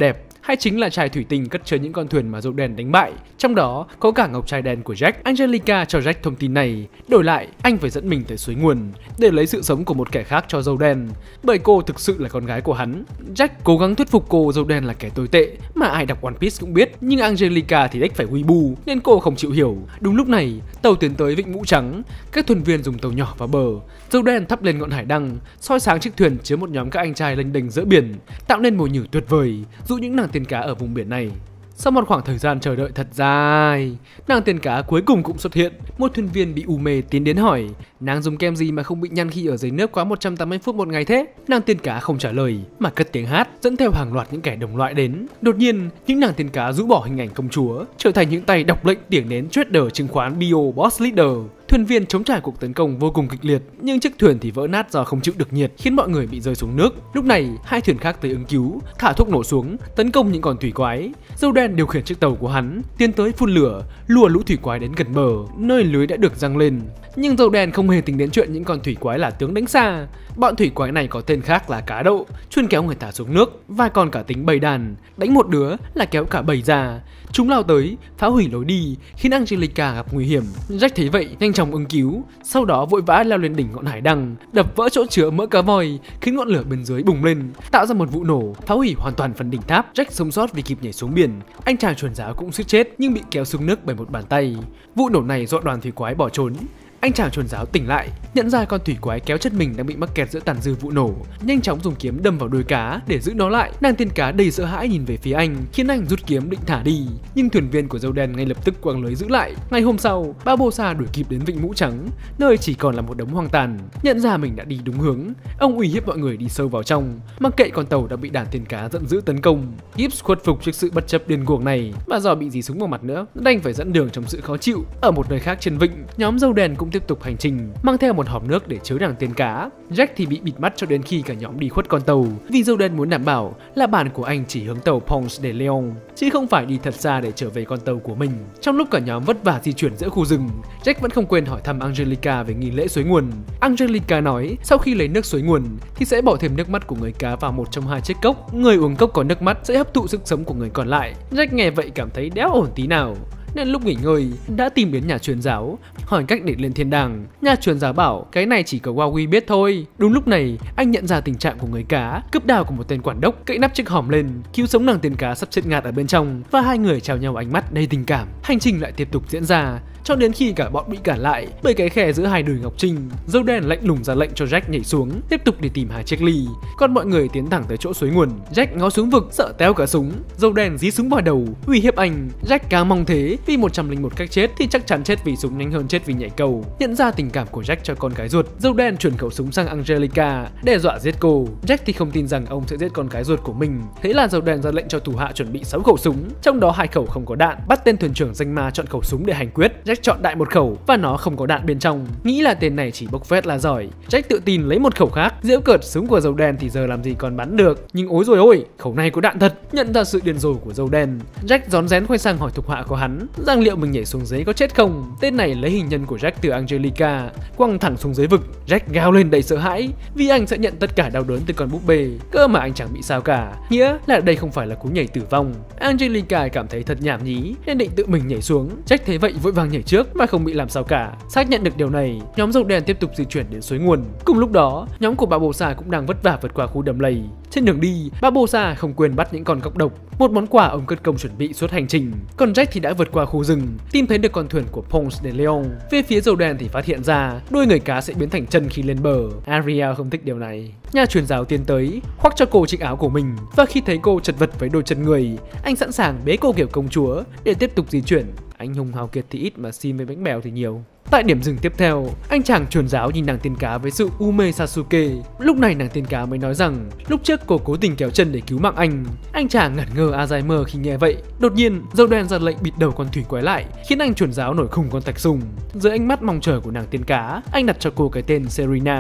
[SPEAKER 1] hay chính là chai thủy tinh cất chứa những con thuyền mà dâu đen đánh bại. Trong đó có cả ngọc trai đen của Jack. Angelica cho Jack thông tin này, đổi lại anh phải dẫn mình tới suối nguồn để lấy sự sống của một kẻ khác cho dâu đen, bởi cô thực sự là con gái của hắn. Jack cố gắng thuyết phục cô dâu đen là kẻ tồi tệ mà ai đọc One Piece cũng biết, nhưng Angelica thì đếch phải weeaboo nên cô không chịu hiểu. Đúng lúc này, tàu tiến tới vịnh Mũ Trắng, các thuyền viên dùng tàu nhỏ vào bờ. Dâu đen thắp lên ngọn hải đăng, soi sáng chiếc thuyền chứa một nhóm các anh trai lênh đênh giữa biển, tạo nên mồi nhử tuyệt vời dụ những nàng tiên cá ở vùng biển này. Sau một khoảng thời gian chờ đợi thật dài, nàng tiên cá cuối cùng cũng xuất hiện. Một thuyền viên bị u mê tiến đến hỏi, nàng dùng kem gì mà không bị nhăn khi ở dưới nước quá một trăm tám mươi phút một ngày thế? Nàng tiên cá không trả lời mà cất tiếng hát, dẫn theo hàng loạt những kẻ đồng loại đến. Đột nhiên, những nàng tiên cá rũ bỏ hình ảnh công chúa, trở thành những tay đọc lệnh điểm đến trader chứng khoán Bio Boss Leader. Thuyền viên chống trả cuộc tấn công vô cùng kịch liệt, nhưng chiếc thuyền thì vỡ nát do không chịu được nhiệt, khiến mọi người bị rơi xuống nước. Lúc này, hai thuyền khác tới ứng cứu, thả thuốc nổ xuống, tấn công những con thủy quái. Dâu đen điều khiển chiếc tàu của hắn, tiến tới phun lửa, lùa lũ thủy quái đến gần bờ, nơi lưới đã được giăng lên. Nhưng dâu đen không hề tính đến chuyện những con thủy quái là tướng đánh xa. Bọn thủy quái này có tên khác là cá đậu, chuyên kéo người ta xuống nước, và còn cả tính bầy đàn, đánh một đứa là kéo cả bầy ra. Chúng lao tới, phá hủy lối đi, khiến Angelica gặp nguy hiểm. Jack thấy vậy, nhanh chóng ứng cứu, sau đó vội vã leo lên đỉnh ngọn hải đăng, đập vỡ chỗ chứa mỡ cá voi, khiến ngọn lửa bên dưới bùng lên, tạo ra một vụ nổ, phá hủy hoàn toàn phần đỉnh tháp. Jack sống sót vì kịp nhảy xuống biển. Anh chàng truyền giáo cũng suýt chết nhưng bị kéo xuống nước bởi một bàn tay. Vụ nổ này dọa đoàn thủy quái bỏ trốn. Anh chàng truyền giáo tỉnh lại, nhận ra con thủy quái kéo chất mình đang bị mắc kẹt giữa tàn dư vụ nổ, nhanh chóng dùng kiếm đâm vào đuôi cá để giữ nó lại. Nàng tiên cá đầy sợ hãi nhìn về phía anh, khiến anh rút kiếm định thả đi, nhưng thuyền viên của dâu đen ngay lập tức quăng lưới giữ lại. Ngày hôm sau, Barbossa đuổi kịp đến vịnh Mũ Trắng, nơi chỉ còn là một đống hoang tàn. Nhận ra mình đã đi đúng hướng, ông uy hiếp mọi người đi sâu vào trong, mặc kệ con tàu đã bị đàn tiên cá giận dữ tấn công. Gibbs khuất phục trước sự bất chấp điên cuồng này, và do bị dí súng vào mặt nữa, đành phải dẫn đường trong sự khó chịu. Ở một nơi khác trên vịnh, nhóm dâu đen cũng tiếp tục hành trình, mang theo một hòm nước để chứa đàn tiên cá. Jack thì bị bịt mắt cho đến khi cả nhóm đi khuất con tàu, vì dâu đen muốn đảm bảo là bản của anh chỉ hướng tàu Ponce de Leon, chứ không phải đi thật xa để trở về con tàu của mình. Trong lúc cả nhóm vất vả di chuyển giữa khu rừng, Jack vẫn không quên hỏi thăm Angelica về nghi lễ suối nguồn. Angelica nói sau khi lấy nước suối nguồn thì sẽ bỏ thêm nước mắt của người cá vào một trong hai chiếc cốc. Người uống cốc có nước mắt sẽ hấp thụ sức sống của người còn lại. Jack nghe vậy cảm thấy đéo ổn tí nào, nên lúc nghỉ ngơi đã tìm đến nhà truyền giáo, hỏi cách để lên thiên đàng. Nhà truyền giáo bảo cái này chỉ có Wowie biết thôi. Đúng lúc này, anh nhận ra tình trạng của người cá, cướp đào của một tên quản đốc, cậy nắp chiếc hòm lên, cứu sống nàng tiên cá sắp chết ngạt ở bên trong, và hai người chào nhau ánh mắt đầy tình cảm. Hành trình lại tiếp tục diễn ra, cho đến khi cả bọn bị cản lại bởi cái khe giữa hai đùi Ngọc Trinh. Dâu đen lạnh lùng ra lệnh cho Jack nhảy xuống, tiếp tục đi tìm hai chiếc ly, còn mọi người tiến thẳng tới chỗ suối nguồn. Jack ngó xuống vực, sợ téo cả súng. Dâu đen dí súng vào đầu, uy hiếp anh. Jack càng mong thế, vì một trăm lẻ một cách chết thì chắc chắn chết vì súng nhanh hơn chết vì nhảy cầu. Nhận ra tình cảm của Jack cho con gái ruột, dâu đen chuyển khẩu súng sang Angelica, đe dọa giết cô. Jack thì không tin rằng ông sẽ giết con gái ruột của mình. Thế là dâu đen ra lệnh cho thủ hạ chuẩn bị sáu khẩu súng, trong đó hai khẩu không có đạn, bắt tên thuyền trưởng danh ma chọn khẩu súng để hành quyết. Jack chọn đại một khẩu và nó không có đạn bên trong, nghĩ là tên này chỉ bốc phét là giỏi. Jack tự tin lấy một khẩu khác, giễu cợt súng của dâu đen thì giờ làm gì còn bắn được, nhưng ối rồi ôi, khẩu này có đạn thật. Nhận ra sự điên rồ của dâu đen, Jack rón rén quay sang hỏi thuộc hạ của hắn rằng liệu mình nhảy xuống dưới có chết không. Tên này lấy hình nhân của Jack từ Angelica, quăng thẳng xuống dưới vực. Jack gào lên đầy sợ hãi vì anh sẽ nhận tất cả đau đớn từ con búp bê, cơ mà anh chẳng bị sao cả, nghĩa là đây không phải là cú nhảy tử vong. Angelica cảm thấy thật nhảm nhí nên định tự mình nhảy xuống. Jack thấy vậy vội vàng nhảy trước mà không bị làm sao cả. Xác nhận được điều này, nhóm dâu đen tiếp tục di chuyển đến suối nguồn. Cùng lúc đó, nhóm của Barbossa cũng đang vất vả vượt qua khu đầm lầy. Trên đường đi, Barbossa không quên bắt những con cóc độc, một món quà ông cất công chuẩn bị suốt hành trình. Còn Jack thì đã vượt qua khu rừng, tìm thấy được con thuyền của Ponce de Leon. Về phía dâu đen thì phát hiện ra đuôi người cá sẽ biến thành chân khi lên bờ. Ariel không thích điều này. Nhà truyền giáo tiến tới, khoác cho cô chiếc áo của mình, và khi thấy cô chật vật với đôi chân người, anh sẵn sàng bế cô kiểu công chúa để tiếp tục di chuyển. Anh hùng hào kiệt thì ít mà sim với bánh bèo thì nhiều. Tại điểm dừng tiếp theo, anh chàng truyền giáo nhìn nàng tiên cá với sự u mê Sasuke. Lúc này nàng tiên cá mới nói rằng lúc trước cô cố tình kéo chân để cứu mạng anh. Anh chàng ngẩn ngơ Alzheimer khi nghe vậy. Đột nhiên, dâu đen ra lệnh bịt đầu con thủy quái lại, khiến anh truyền giáo nổi khùng con tạch sùng. Dưới ánh mắt mong chờ của nàng tiên cá, anh đặt cho cô cái tên Serena.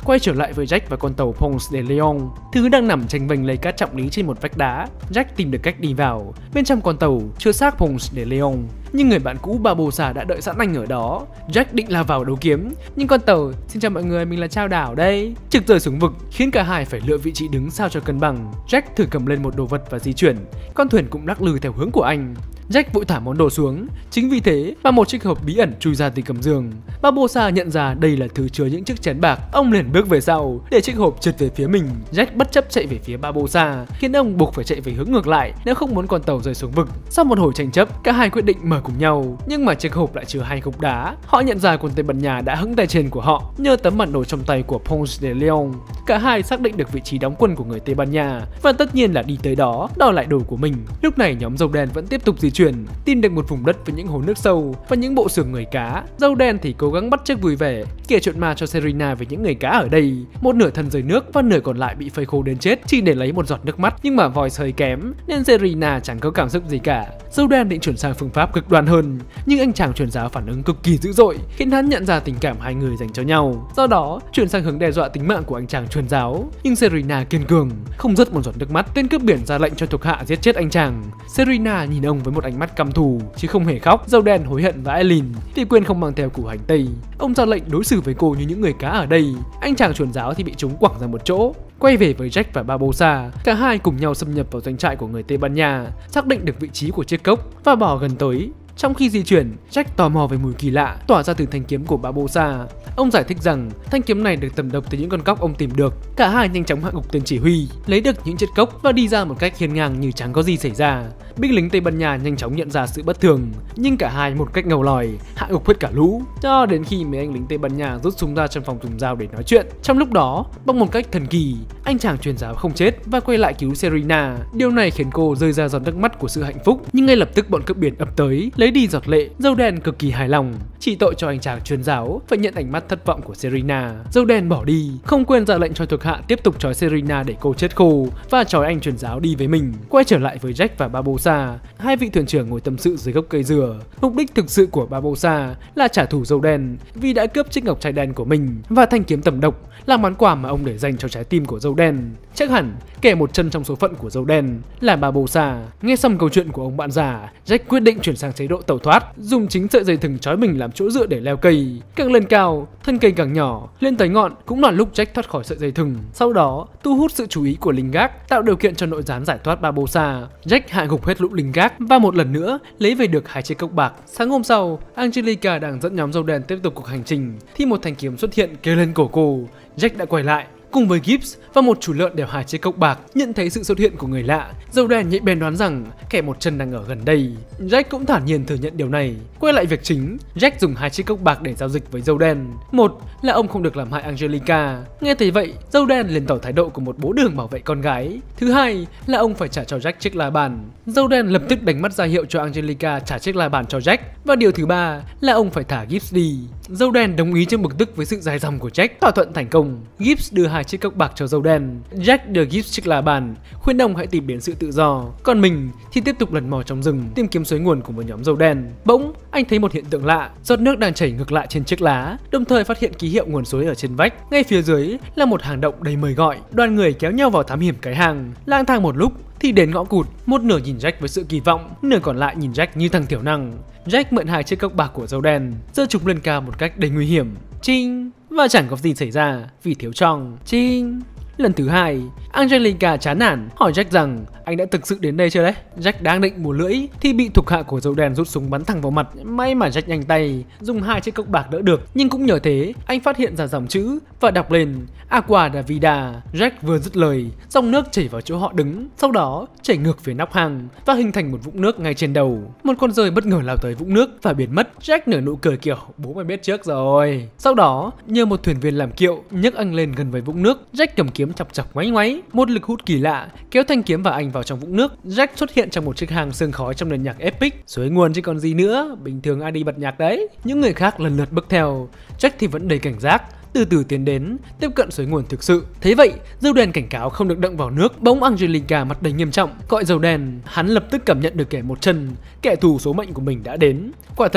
[SPEAKER 1] Quay trở lại với Jack và con tàu Ponce de Leon, thứ đang nằm tranh vênh lấy cát trọng lý trên một vách đá. Jack tìm được cách đi vào. Bên trong con tàu chứa xác Ponce de Leon, nhưng người bạn cũ Barbossa đã đợi sẵn anh ở đó. Jack định lao vào đấu kiếm, nhưng con tàu "Xin chào mọi người, mình là Trao Đảo đây" trực rơi xuống vực, khiến cả hai phải lựa vị trí đứng sao cho cân bằng. Jack thử cầm lên một đồ vật và di chuyển, con thuyền cũng lắc lư theo hướng của anh. Jack vội thả món đồ xuống, chính vì thế mà một chiếc hộp bí ẩn chui ra từ gầm giường. Barbossa nhận ra đây là thứ chứa những chiếc chén bạc, ông liền bước về sau để chiếc hộp trượt về phía mình. Jack bất chấp chạy về phía Barbossa, khiến ông buộc phải chạy về hướng ngược lại nếu không muốn con tàu rơi xuống vực. Sau một hồi tranh chấp, cả hai quyết định mở cùng nhau, nhưng mà chiếc hộp lại chứa hai cục đá. Họ nhận ra quân Tây Ban Nha đã hững tay trên của họ nhờ tấm bản đồ trong tay của Ponce de Leon. Cả hai xác định được vị trí đóng quân của người Tây Ban Nha và tất nhiên là đi tới đó đòi lại đồ của mình. Lúc này nhóm dâu đen vẫn tiếp tục di chuyển, tìm được một vùng đất với những hồ nước sâu và những bộ xương người cá. Dâu đen thì cố gắng bắt chước vui vẻ kể chuyện ma cho Serena về những người cá ở đây. Một nửa thân dưới nước và nửa còn lại bị phơi khô đến chết chỉ để lấy một giọt nước mắt, nhưng mà voice hơi kém nên Serena chẳng có cảm xúc gì cả. Dâu đen định chuyển sang phương pháp cực đoan hơn, nhưng anh chàng truyền giáo phản ứng cực kỳ dữ dội khiến hắn nhận ra tình cảm hai người dành cho nhau. Do đó chuyển sang hướng đe dọa tính mạng của anh chàng truyền giáo, nhưng Serena kiên cường không rớt một giọt nước mắt. Tên cướp biển ra lệnh cho thuộc hạ giết chết anh chàng. Serena nhìn ông với một ánh mắt căm thù chứ không hề khóc. Dâu đen hối hận và Eileen vì quên không mang theo củ hành tây. Ông ra lệnh đối xử với cô như những người cá ở đây. Anh chàng truyền giáo thì bị chúng quẳng ra một chỗ. Quay về với Jack và Barbossa, cả hai cùng nhau xâm nhập vào doanh trại của người Tây Ban Nha, xác định được vị trí của chiếc cốc và bỏ gần tới. Trong khi di chuyển, Jack tò mò về mùi kỳ lạ tỏa ra từ thanh kiếm của Barbossa. Ông giải thích rằng thanh kiếm này được tẩm độc từ những con cóc ông tìm được. Cả hai nhanh chóng hạ gục tên chỉ huy, lấy được những chiếc cốc và đi ra một cách hiên ngang như chẳng có gì xảy ra. Binh lính Tây Ban Nha nhanh chóng nhận ra sự bất thường, nhưng cả hai một cách ngầu lòi hạ gục hết cả lũ, cho đến khi mấy anh lính Tây Ban Nha rút súng ra trong phòng dùng dao để nói chuyện. Trong lúc đó, bằng một cách thần kỳ, anh chàng truyền giáo không chết và quay lại cứu Serena. Điều này khiến cô rơi ra giọt nước mắt của sự hạnh phúc, nhưng ngay lập tức bọn cướp biển ập tới lấy đi giọt lệ. Dâu đen cực kỳ hài lòng, chỉ tội cho anh chàng truyền giáo phải nhận ánh mắt thất vọng của Serena. Dâu đen bỏ đi, không quên ra lệnh cho thuộc hạ tiếp tục trói Serena để cô chết khô và trói anh truyền giáo đi với mình. Quay trở lại với Jack và Barbossa, hai vị thuyền trưởng ngồi tâm sự dưới gốc cây dừa. Mục đích thực sự của Barbossa là trả thù dâu đen vì đã cướp chiếc ngọc trai đen của mình, và thanh kiếm tẩm độc là món quà mà ông để dành cho trái tim của dâu đen. Chắc hẳn kẻ một chân trong số phận của dâu đen là Barbossa. Nghe xong câu chuyện của ông bạn già, Jack quyết định chuyển sang chế độ tẩu thoát, dùng chính sợi dây thừng trói mình làm chỗ dựa để leo cây. Càng lên cao, thân cây càng nhỏ, lên tới ngọn cũng là lúc Jack thoát khỏi sợi dây thừng. Sau đó thu hút sự chú ý của lính gác, tạo điều kiện cho nội gián giải thoát Barbossa. Jack hạ gục hết lũ lính gác và một lần nữa lấy về được hai chiếc cốc bạc. Sáng hôm sau, Angelica đang dẫn nhóm dâu đen tiếp tục cuộc hành trình thì một thanh kiếm xuất hiện kề lên cổ cô. Jack đã quay lại cùng với Gibbs và một chủ lợn đeo hai chiếc cốc bạc. Nhận thấy sự xuất hiện của người lạ, dâu đen nhạy bén đoán rằng kẻ một chân đang ở gần đây. Jack cũng thản nhiên thừa nhận điều này. Quay lại việc chính, Jack dùng hai chiếc cốc bạc để giao dịch với dâu đen. Một là ông không được làm hại Angelica. Nghe thấy vậy, dâu đen liền tỏ thái độ của một bố đường bảo vệ con gái. Thứ hai là ông phải trả cho Jack chiếc la bàn. Dâu đen lập tức đánh mắt ra hiệu cho Angelica trả chiếc la bàn cho Jack. Và điều thứ ba là ông phải thả Gibbs đi. Dâu đen đồng ý trong bực tức với sự dài dòng của Jack. Thỏa thuận thành công. Gibbs đưa hai chiếc cốc bạc cho dâu đen. Jack đưa Gibbs chiếc la bàn, khuyên ông hãy tìm đến sự tự do. Còn mình thì tiếp tục lần mò trong rừng tìm kiếm suối nguồn của một nhóm dâu đen. Bỗng anh thấy một hiện tượng lạ, giọt nước đang chảy ngược lại trên chiếc lá, đồng thời phát hiện ký hiệu nguồn suối ở trên vách. Ngay phía dưới là một hang động đầy mời gọi. Đoàn người kéo nhau vào thám hiểm cái hang. Lang thang một lúc thì đến ngõ cụt, một nửa nhìn Jack với sự kỳ vọng, nửa còn lại nhìn Jack như thằng thiểu năng. Jack mượn hai chiếc cốc bạc của dâu đen, giơ chúng lên cao một cách đầy nguy hiểm. Chinh! Và chẳng có gì xảy ra vì thiếu trong. Chinh! Lần thứ hai, Angelica chán nản hỏi Jack rằng anh đã thực sự đến đây chưa đấy? Jack đang định múa lưỡi thì bị thuộc hạ của dâu đen rút súng bắn thẳng vào mặt. May mà Jack nhanh tay dùng hai chiếc cốc bạc đỡ được, nhưng cũng nhờ thế anh phát hiện ra dòng chữ và đọc lên Agua da Vida. Jack vừa dứt lời, dòng nước chảy vào chỗ họ đứng, sau đó chảy ngược phía nóc hang và hình thành một vũng nước ngay trên đầu. Một con dơi bất ngờ lao tới vũng nước và biến mất. Jack nở nụ cười kiểu bố mày biết trước rồi. Sau đó nhờ một thuyền viên làm kiệu nhấc anh lên gần với vũng nước. Jack cầm kiếm chọc chọc ngoáy ngoáy, một lực hút kỳ lạ kéo thanh kiếm và anh vào trong vũng nước. Jack xuất hiện trong một chiếc hang sương khói trong nền nhạc epic, suối nguồn chứ còn gì nữa, bình thường ai đi bật nhạc đấy. Những người khác lần lượt bước theo, Jack thì vẫn đầy cảnh giác, từ từ tiến đến, tiếp cận suối nguồn thực sự. Thế vậy, dâu đen cảnh cáo không được động vào nước. Bỗng Angelica mặt đầy nghiêm trọng gọi dâu đen. Hắn lập tức cảm nhận được kẻ một chân, kẻ thù số mệnh của mình đã đến. Quả thật,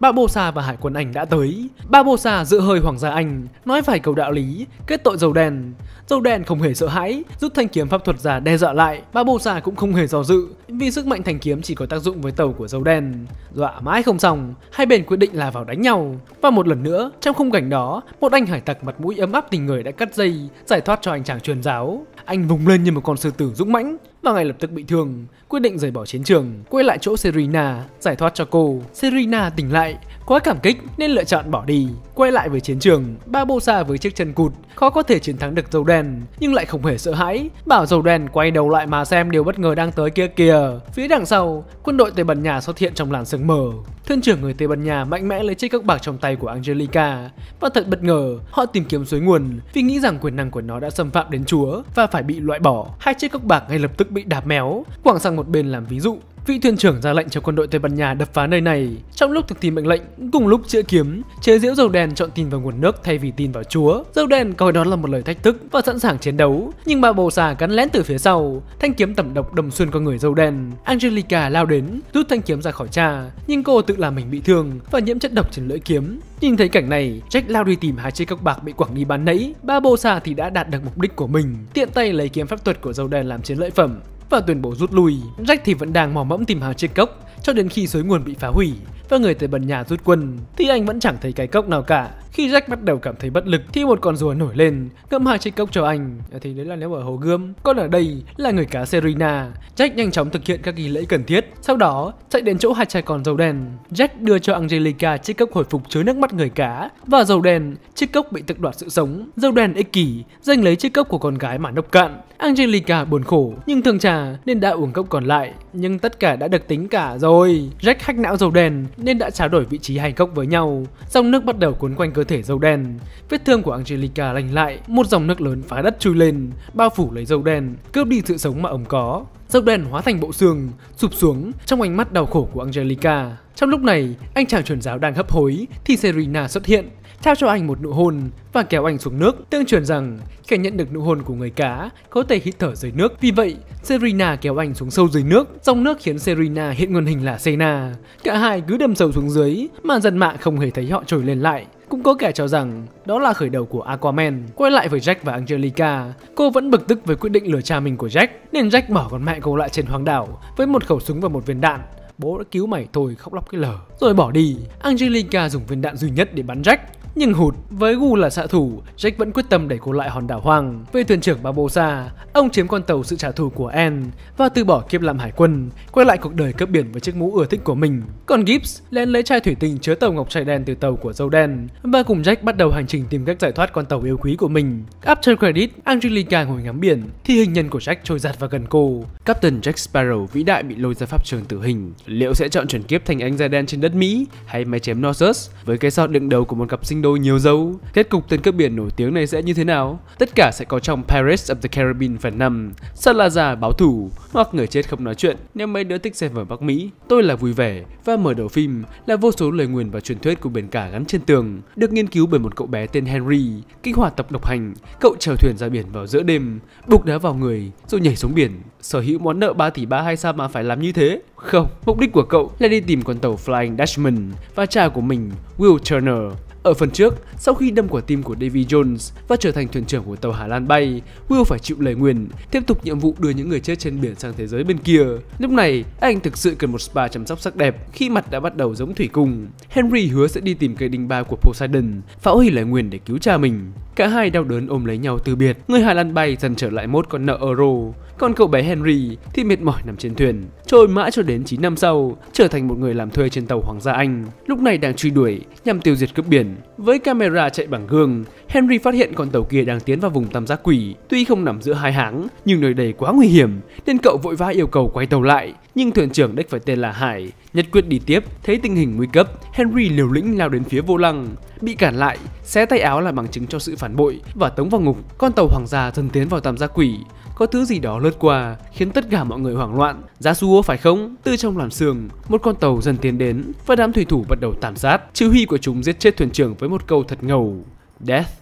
[SPEAKER 1] Barbossa và hải quân Anh đã tới. Barbossa dựa hơi hoàng gia Anh, nói vài câu đạo lý, kết tội dầu đen. Dầu đen không hề sợ hãi, rút thanh kiếm pháp thuật ra đe dọa lại. Barbossa cũng không hề do dự, vì sức mạnh thanh kiếm chỉ có tác dụng với tàu của dầu đen. Dọa mãi không xong, hai bên quyết định là vào đánh nhau. Và một lần nữa, trong khung cảnh đó, một anh hải tặc mặt mũi ấm áp tình người đã cắt dây, giải thoát cho anh chàng truyền giáo. Anh vùng lên như một con sư tử dũng mãnh và ngay lập tức bị thương, quyết định rời bỏ chiến trường, quay lại chỗ Serena, giải thoát cho cô. Serena tỉnh lại, quá cảm kích nên lựa chọn bỏ đi. Quay lại với chiến trường, Barbossa với chiếc chân cụt, khó có thể chiến thắng được dầu đen, nhưng lại không hề sợ hãi, bảo dầu đen quay đầu lại mà xem điều bất ngờ đang tới kia kìa. Phía đằng sau, quân đội Tây Ban Nha xuất hiện trong làn sương mờ. Thuyền trưởng người Tây Ban Nha mạnh mẽ lấy chiếc cốc bạc trong tay của Angelica, và thật bất ngờ, họ tìm kiếm suối nguồn vì nghĩ rằng quyền năng của nó đã xâm phạm đến Chúa và phải bị loại bỏ. Hai chiếc cốc bạc ngay lập tức bị đạp méo, quẳng sang một bên làm ví dụ. Vị thuyền trưởng ra lệnh cho quân đội Tây Ban Nha đập phá nơi này. Trong lúc thực thi mệnh lệnh, cùng lúc chĩa kiếm, chế giễu dầu đen chọn tin vào nguồn nước thay vì tin vào Chúa. Dầu đen coi đó là một lời thách thức và sẵn sàng chiến đấu, nhưng Barbossa cắn lén từ phía sau, thanh kiếm tẩm độc đâm xuyên qua người dầu đen. Angelica lao đến, rút thanh kiếm ra khỏi cha, nhưng cô tự làm mình bị thương và nhiễm chất độc trên lưỡi kiếm. Nhìn thấy cảnh này, Jack lao đi tìm hai chiếc cốc bạc bị quẳng đi ban nãy. Barbossa thì đã đạt được mục đích của mình, tiện tay lấy kiếm pháp thuật của dầu đen làm chiến lợi phẩm và tuyên bố rút lui. Jack thì vẫn đang mò mẫm tìm hai chiếc cốc cho đến khi suối nguồn bị phá hủy và người Tây Ban Nha rút quân, thì anh vẫn chẳng thấy cái cốc nào cả. Khi Jack bắt đầu cảm thấy bất lực thì một con rùa nổi lên, ngậm hai chiếc cốc cho anh. Thì đấy là nếu ở hồ Gươm, còn ở đây là người cá Serena. Jack nhanh chóng thực hiện các nghi lễ cần thiết, sau đó chạy đến chỗ hai cha con dầu đen. Jack đưa cho Angelica chiếc cốc hồi phục chứa nước mắt người cá, và dầu đen chiếc cốc bị tước đoạt sự sống. Dầu đen ích kỷ giành lấy chiếc cốc của con gái mà nốc cạn. Angelica buồn khổ nhưng thương cha nên đã uống cốc còn lại, nhưng tất cả đã được tính cả rồi. Jack hack não dầu đen nên đã trao đổi vị trí hai cốc với nhau. Dòng nước bắt đầu cuốn quanh cơ thể dầu đen. Vết thương của Angelica lành lại, một dòng nước lớn phá đất trôi lên, bao phủ lấy dầu đen, cướp đi sự sống mà ông có. Dầu đen hóa thành bộ xương, sụp xuống trong ánh mắt đau khổ của Angelica. Trong lúc này, anh chàng truyền giáo đang hấp hối thì Serena xuất hiện, trao cho anh một nụ hôn và kéo anh xuống nước, tương truyền rằng kẻ nhận được nụ hôn của người cá có thể hít thở dưới nước. Vì vậy, Serena kéo anh xuống sâu dưới nước. Dòng nước khiến Serena hiện nguyên hình là Xena. Cả hai cứ đâm sâu xuống dưới mà dân mạng không hề thấy họ trồi lên lại. Cũng có kẻ cho rằng đó là khởi đầu của Aquaman. Quay lại với Jack và Angelica, cô vẫn bực tức với quyết định lừa cha mình của Jack, nên Jack bỏ con mẹ cô lại trên hoang đảo với một khẩu súng và một viên đạn. Bố đã cứu mày thôi, khóc lóc cái lờ, rồi bỏ đi. Angelica dùng viên đạn duy nhất để bắn Jack, nhưng hụt. Với gu là xạ thủ, Jack vẫn quyết tâm đẩy cô lại hòn đảo hoang. Về thuyền trưởng Barbossa, ông chiếm con tàu sự trả thù của Anne và từ bỏ kiếp làm hải quân, quay lại cuộc đời cướp biển với chiếc mũ ưa thích của mình. Còn Gibbs lén lấy chai thủy tinh chứa tàu ngọc trai đen từ tàu của dâu đen và cùng Jack bắt đầu hành trình tìm cách giải thoát con tàu yêu quý của mình. After credit, Angelica ngồi ngắm biển thì hình nhân của Jack trôi giạt vào gần cô. Captain Jack Sparrow vĩ đại bị lôi ra pháp trường tử hình. Liệu sẽ chọn chuyển kiếp thành ánh da đen trên đất Mỹ hay máy chém Norsus với cái sọt đựng đầu của một cặp sinh đôi nhiều dấu? Kết cục tên cướp biển nổi tiếng này sẽ như thế nào? Tất cả sẽ có trong Pirates of the Caribbean phần năm, Salazar báo thù, hoặc người chết không nói chuyện. Nếu mấy đứa thích xem ở Bắc Mỹ, tôi là vui vẻ. Và mở đầu phim là vô số lời nguyền và truyền thuyết của biển cả gắn trên tường, được nghiên cứu bởi một cậu bé tên Henry, kích hoạt tộc độc hành. Cậu chèo thuyền ra biển vào giữa đêm, buộc đá vào người rồi nhảy xuống biển. Sở hữu món nợ ba tỷ ba hay sao mà phải làm như thế? Không, mục đích của cậu là đi tìm con tàu Flying Dutchman và cha của mình, Will Turner. Ở phần trước, sau khi đâm quả tim của Davy Jones và trở thành thuyền trưởng của tàu Hà Lan bay, Will phải chịu lời nguyền, tiếp tục nhiệm vụ đưa những người chết trên biển sang thế giới bên kia. Lúc này, anh thực sự cần một spa chăm sóc sắc đẹp khi mặt đã bắt đầu giống thủy cung. Henry hứa sẽ đi tìm cây đinh ba của Poseidon, phá hủy lời nguyền để cứu cha mình. Cả hai đau đớn ôm lấy nhau từ biệt. Người Hà Lan bay dần trở lại mốt con nợ euro, còn cậu bé Henry thì mệt mỏi nằm trên thuyền, trôi mãi cho đến chín năm sau, trở thành một người làm thuê trên tàu Hoàng gia Anh. Lúc này đang truy đuổi nhằm tiêu diệt cướp biển. Với camera chạy bằng gương, Henry phát hiện con tàu kia đang tiến vào vùng tam giác quỷ. Tuy không nằm giữa hai hãng, nhưng nơi đây quá nguy hiểm, nên cậu vội vã yêu cầu quay tàu lại. Nhưng thuyền trưởng đích phải tên là Hải nhất quyết đi tiếp. Thấy tình hình nguy cấp, Henry liều lĩnh lao đến phía vô lăng, bị cản lại, xé tay áo là bằng chứng cho sự phản bội và tống vào ngục. Con tàu hoàng gia dần tiến vào tam giác quỷ. Có thứ gì đó lướt qua khiến tất cả mọi người hoảng loạn. Yasuo phải không? Từ trong làn sương, một con tàu dần tiến đến và đám thủy thủ bắt đầu tàn sát. Chỉ huy của chúng giết chết thuyền trưởng với một câu thật ngầu: Death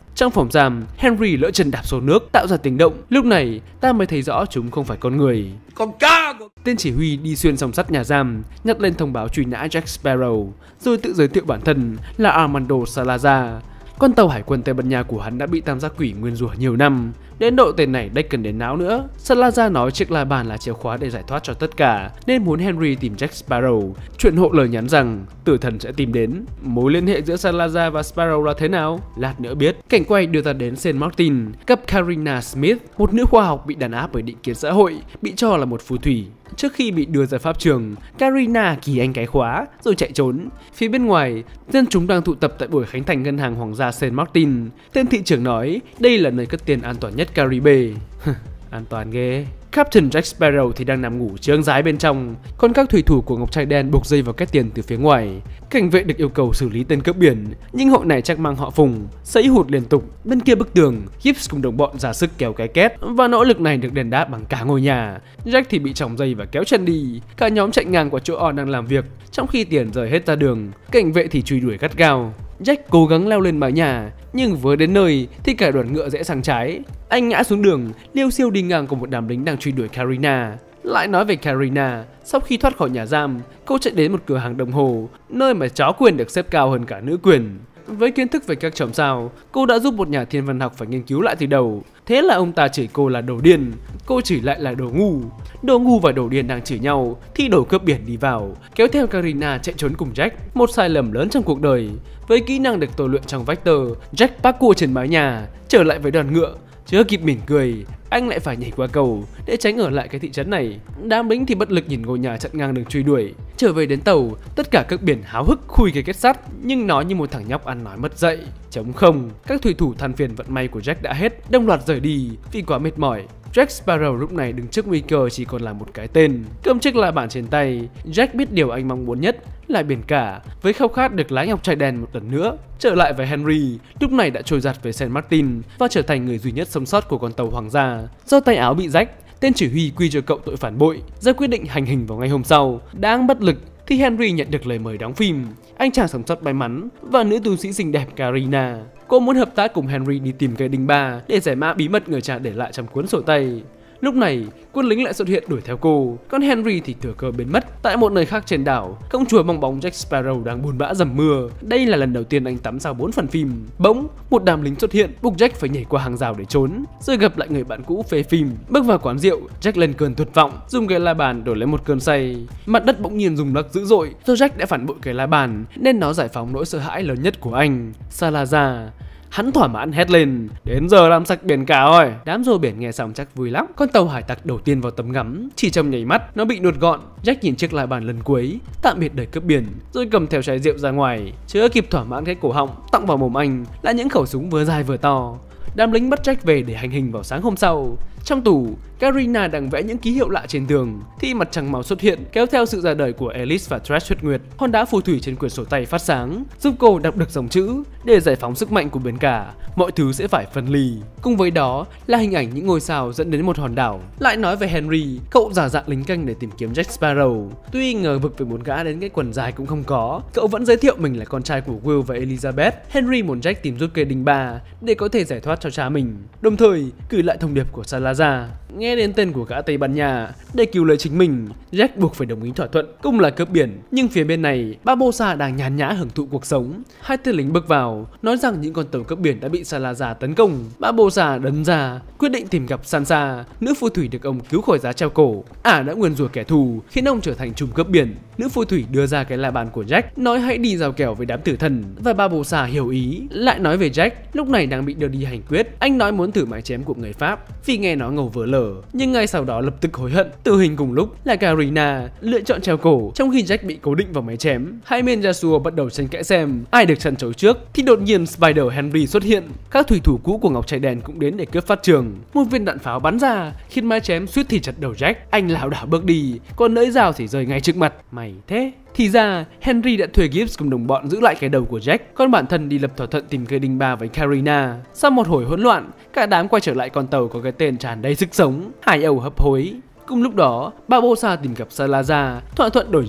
[SPEAKER 1] Trong phòng giam, Henry lỡ chân đạp xuống nước tạo ra tiếng động. Lúc này, ta mới thấy rõ chúng không phải con người.
[SPEAKER 2] Con cá.
[SPEAKER 1] Tên chỉ huy đi xuyên song sắt nhà giam, nhặt lên thông báo truy nã Jack Sparrow, rồi tự giới thiệu bản thân là Armando Salazar. Con tàu hải quân Tây Ban Nha của hắn đã bị tam giác quỷ nguyên rủa nhiều năm, đến độ tên này đếch cần đến não nữa. Salazar nói chiếc la bàn là chìa khóa để giải thoát cho tất cả, nên muốn Henry tìm Jack Sparrow. Chuyện hộ lời nhắn rằng tử thần sẽ tìm đến. Mối liên hệ giữa Salazar và Sparrow là thế nào? Lát nữa biết. Cảnh quay đưa ta đến Saint Martin, gặp Karina Smith, một nữ khoa học bị đàn áp bởi định kiến xã hội, bị cho là một phù thủy. Trước khi bị đưa ra pháp trường, Karina kỳ anh cái khóa rồi chạy trốn. Phía bên ngoài, dân chúng đang tụ tập tại buổi khánh thành ngân hàng hoàng gia Saint Martin. Tên thị trưởng nói đây là nơi cất tiền an toàn nhất Caribe. An toàn ghê. Captain Jack Sparrow thì đang nằm ngủ trương rái bên trong, còn các thủy thủ của Ngọc Trai Đen buộc dây vào két tiền từ phía ngoài. Cảnh vệ được yêu cầu xử lý tên cướp biển, nhưng hội này chắc mang họ Phùng, sấy hụt liên tục. Bên kia bức tường, Gibbs cùng đồng bọn ra sức kéo cái két, và nỗ lực này được đền đáp bằng cả ngôi nhà. Jack thì bị tròng dây và kéo chân đi. Cả nhóm chạy ngang qua chỗ On đang làm việc, trong khi tiền rời hết ra đường. Cảnh vệ thì truy đuổi gắt gao. Jack cố gắng leo lên mái nhà, nhưng vừa đến nơi thì cả đoàn ngựa rẽ sang trái. Anh ngã xuống đường, liêu xiêu đi ngang của một đám lính đang truy đuổi Karina. Lại nói về Karina, sau khi thoát khỏi nhà giam, cô chạy đến một cửa hàng đồng hồ, nơi mà chó quyền được xếp cao hơn cả nữ quyền. Với kiến thức về các chòm sao, cô đã giúp một nhà thiên văn học phải nghiên cứu lại từ đầu. Thế là ông ta chửi cô là đồ điên, cô chửi lại là đồ ngu. Đồ ngu và đồ điên đang chửi nhau thì đồ cướp biển đi vào, kéo theo Karina chạy trốn cùng Jack. Một sai lầm lớn trong cuộc đời. Với kỹ năng được tôi luyện trong Vector, Jack parkour trên mái nhà, trở lại với đoàn ngựa. Chưa kịp mỉm cười, anh lại phải nhảy qua cầu để tránh ở lại cái thị trấn này. Đám lính thì bất lực nhìn ngôi nhà chặn ngang đường truy đuổi. Trở về đến tàu, tất cả các biển háo hức khui cái kết sắt, nhưng nó như một thằng nhóc ăn nói mất dạy. Trống không, các thủy thủ than phiền vận may của Jack đã hết, đồng loạt rời đi vì quá mệt mỏi. Jack Sparrow lúc này đứng trước nguy cơ chỉ còn là một cái tên. Cầm chiếc la bàn trên tay, Jack biết điều anh mong muốn nhất là biển cả, với khao khát được lái Ngọc Trai Đen một lần nữa. Trở lại với Henry, lúc này đã trôi giặt về Saint Martin và trở thành người duy nhất sống sót của con tàu hoàng gia. Do tay áo bị rách, tên chỉ huy quy cho cậu tội phản bội, ra quyết định hành hình vào ngày hôm sau. Đang bất lực thì Henry nhận được lời mời đóng phim. Anh chàng sống sót may mắn và nữ tu sĩ xinh đẹp Karina. Cô muốn hợp tác cùng Henry đi tìm cây đinh ba để giải mã bí mật người cha để lại trong cuốn sổ tay. Lúc này, quân lính lại xuất hiện đuổi theo cô, còn Henry thì thừa cơ biến mất. Tại một nơi khác trên đảo, công chúa bong bóng Jack Sparrow đang buồn bã dầm mưa. Đây là lần đầu tiên anh tắm sau bốn phần phim. Bỗng, một đám lính xuất hiện, buộc Jack phải nhảy qua hàng rào để trốn, rồi gặp lại người bạn cũ phê phim. Bước vào quán rượu, Jack lên cơn tuyệt vọng, dùng cái la bàn đổi lấy một cơn say. Mặt đất bỗng nhiên rung lắc dữ dội, do Jack đã phản bội cái la bàn nên nó giải phóng nỗi sợ hãi lớn nhất của anh, Salazar. Hắn thỏa mãn hét lên, đến giờ làm sạch biển cả rồi. Đám rô biển nghe xong chắc vui lắm. Con tàu hải tặc đầu tiên vào tầm ngắm, chỉ trong nhảy mắt nó bị nuốt gọn. Jack nhìn chiếc la bàn lần cuối, tạm biệt đời cướp biển, rồi cầm theo chai rượu ra ngoài. Chưa kịp thỏa mãn cái cổ họng, tặng vào mồm anh là những khẩu súng vừa dài vừa to. Đám lính bắt Jack về để hành hình vào sáng hôm sau. Trong tù, Karina đang vẽ những ký hiệu lạ trên tường thì mặt trăng màu xuất hiện, kéo theo sự ra đời của Alice và Thresh huyết nguyệt. Hòn đá phù thủy trên quyển sổ tay phát sáng, giúp cô đọc được dòng chữ để giải phóng sức mạnh của biển cả. Mọi thứ sẽ phải phân ly. Cùng với đó là hình ảnh những ngôi sao dẫn đến một hòn đảo. Lại nói về Henry, cậu giả dạng lính canh để tìm kiếm Jack Sparrow. Tuy ngờ vực về một gã đến cái quần dài cũng không có, cậu vẫn giới thiệu mình là con trai của Will và Elizabeth. Henry muốn Jack tìm giúp cây đinh ba để có thể giải thoát cho cha mình, đồng thời gửi lại thông điệp của Salazar. Nghe đến tên của gã Tây Ban Nha, để cứu lấy chính mình, Jack buộc phải đồng ý thỏa thuận cùng là cướp biển. Nhưng phía bên này, Barbossa đang nhàn nhã hưởng thụ cuộc sống. Hai tên lính bước vào, nói rằng những con tàu cướp biển đã bị Salazar tấn công. Barbossa đấn ra, quyết định tìm gặp Sansa, nữ phù thủy được ông cứu khỏi giá treo cổ. Ả đã nguyền rủa kẻ thù, khiến ông trở thành trùm cướp biển. Nữ phù thủy đưa ra cái la bàn của Jack, nói hãy đi giao kèo với đám tử thần, và Barbossa hiểu ý. Lại nói về Jack, lúc này đang bị đưa đi hành quyết. Anh nói muốn thử mái chém của người Pháp vì nghe nó ngầu vỡ lở, nhưng ngay sau đó lập tức hối hận. Tử hình cùng lúc là Karina lựa chọn treo cổ, trong khi Jack bị cố định vào mái chém. Hai bên Yasuo bắt đầu tranh cãi xem ai được chăn trối trước, thì đột nhiên Spider Henry xuất hiện. Các thủy thủ cũ của Ngọc Trai Đen cũng đến để cướp phát trường. Một viên đạn pháo bắn ra khiến mái chém suýt thì chặt đầu Jack. Anh lảo đảo bước đi, còn lưỡi dao thì rơi ngay trước mặt. Mày thế? Thì ra Henry đã thuê Gibbs cùng đồng bọn giữ lại cái đầu của Jack, còn bản thân đi lập thỏa thuận tìm cây đinh ba với Karina. Sau một hồi hỗn loạn, cả đám quay trở lại con tàu có cái tên tràn đầy sức sống, Hải Âu hấp hối. Cùng lúc đó, Barbossa tìm gặp Salazar, thỏa thuận đổi Jack.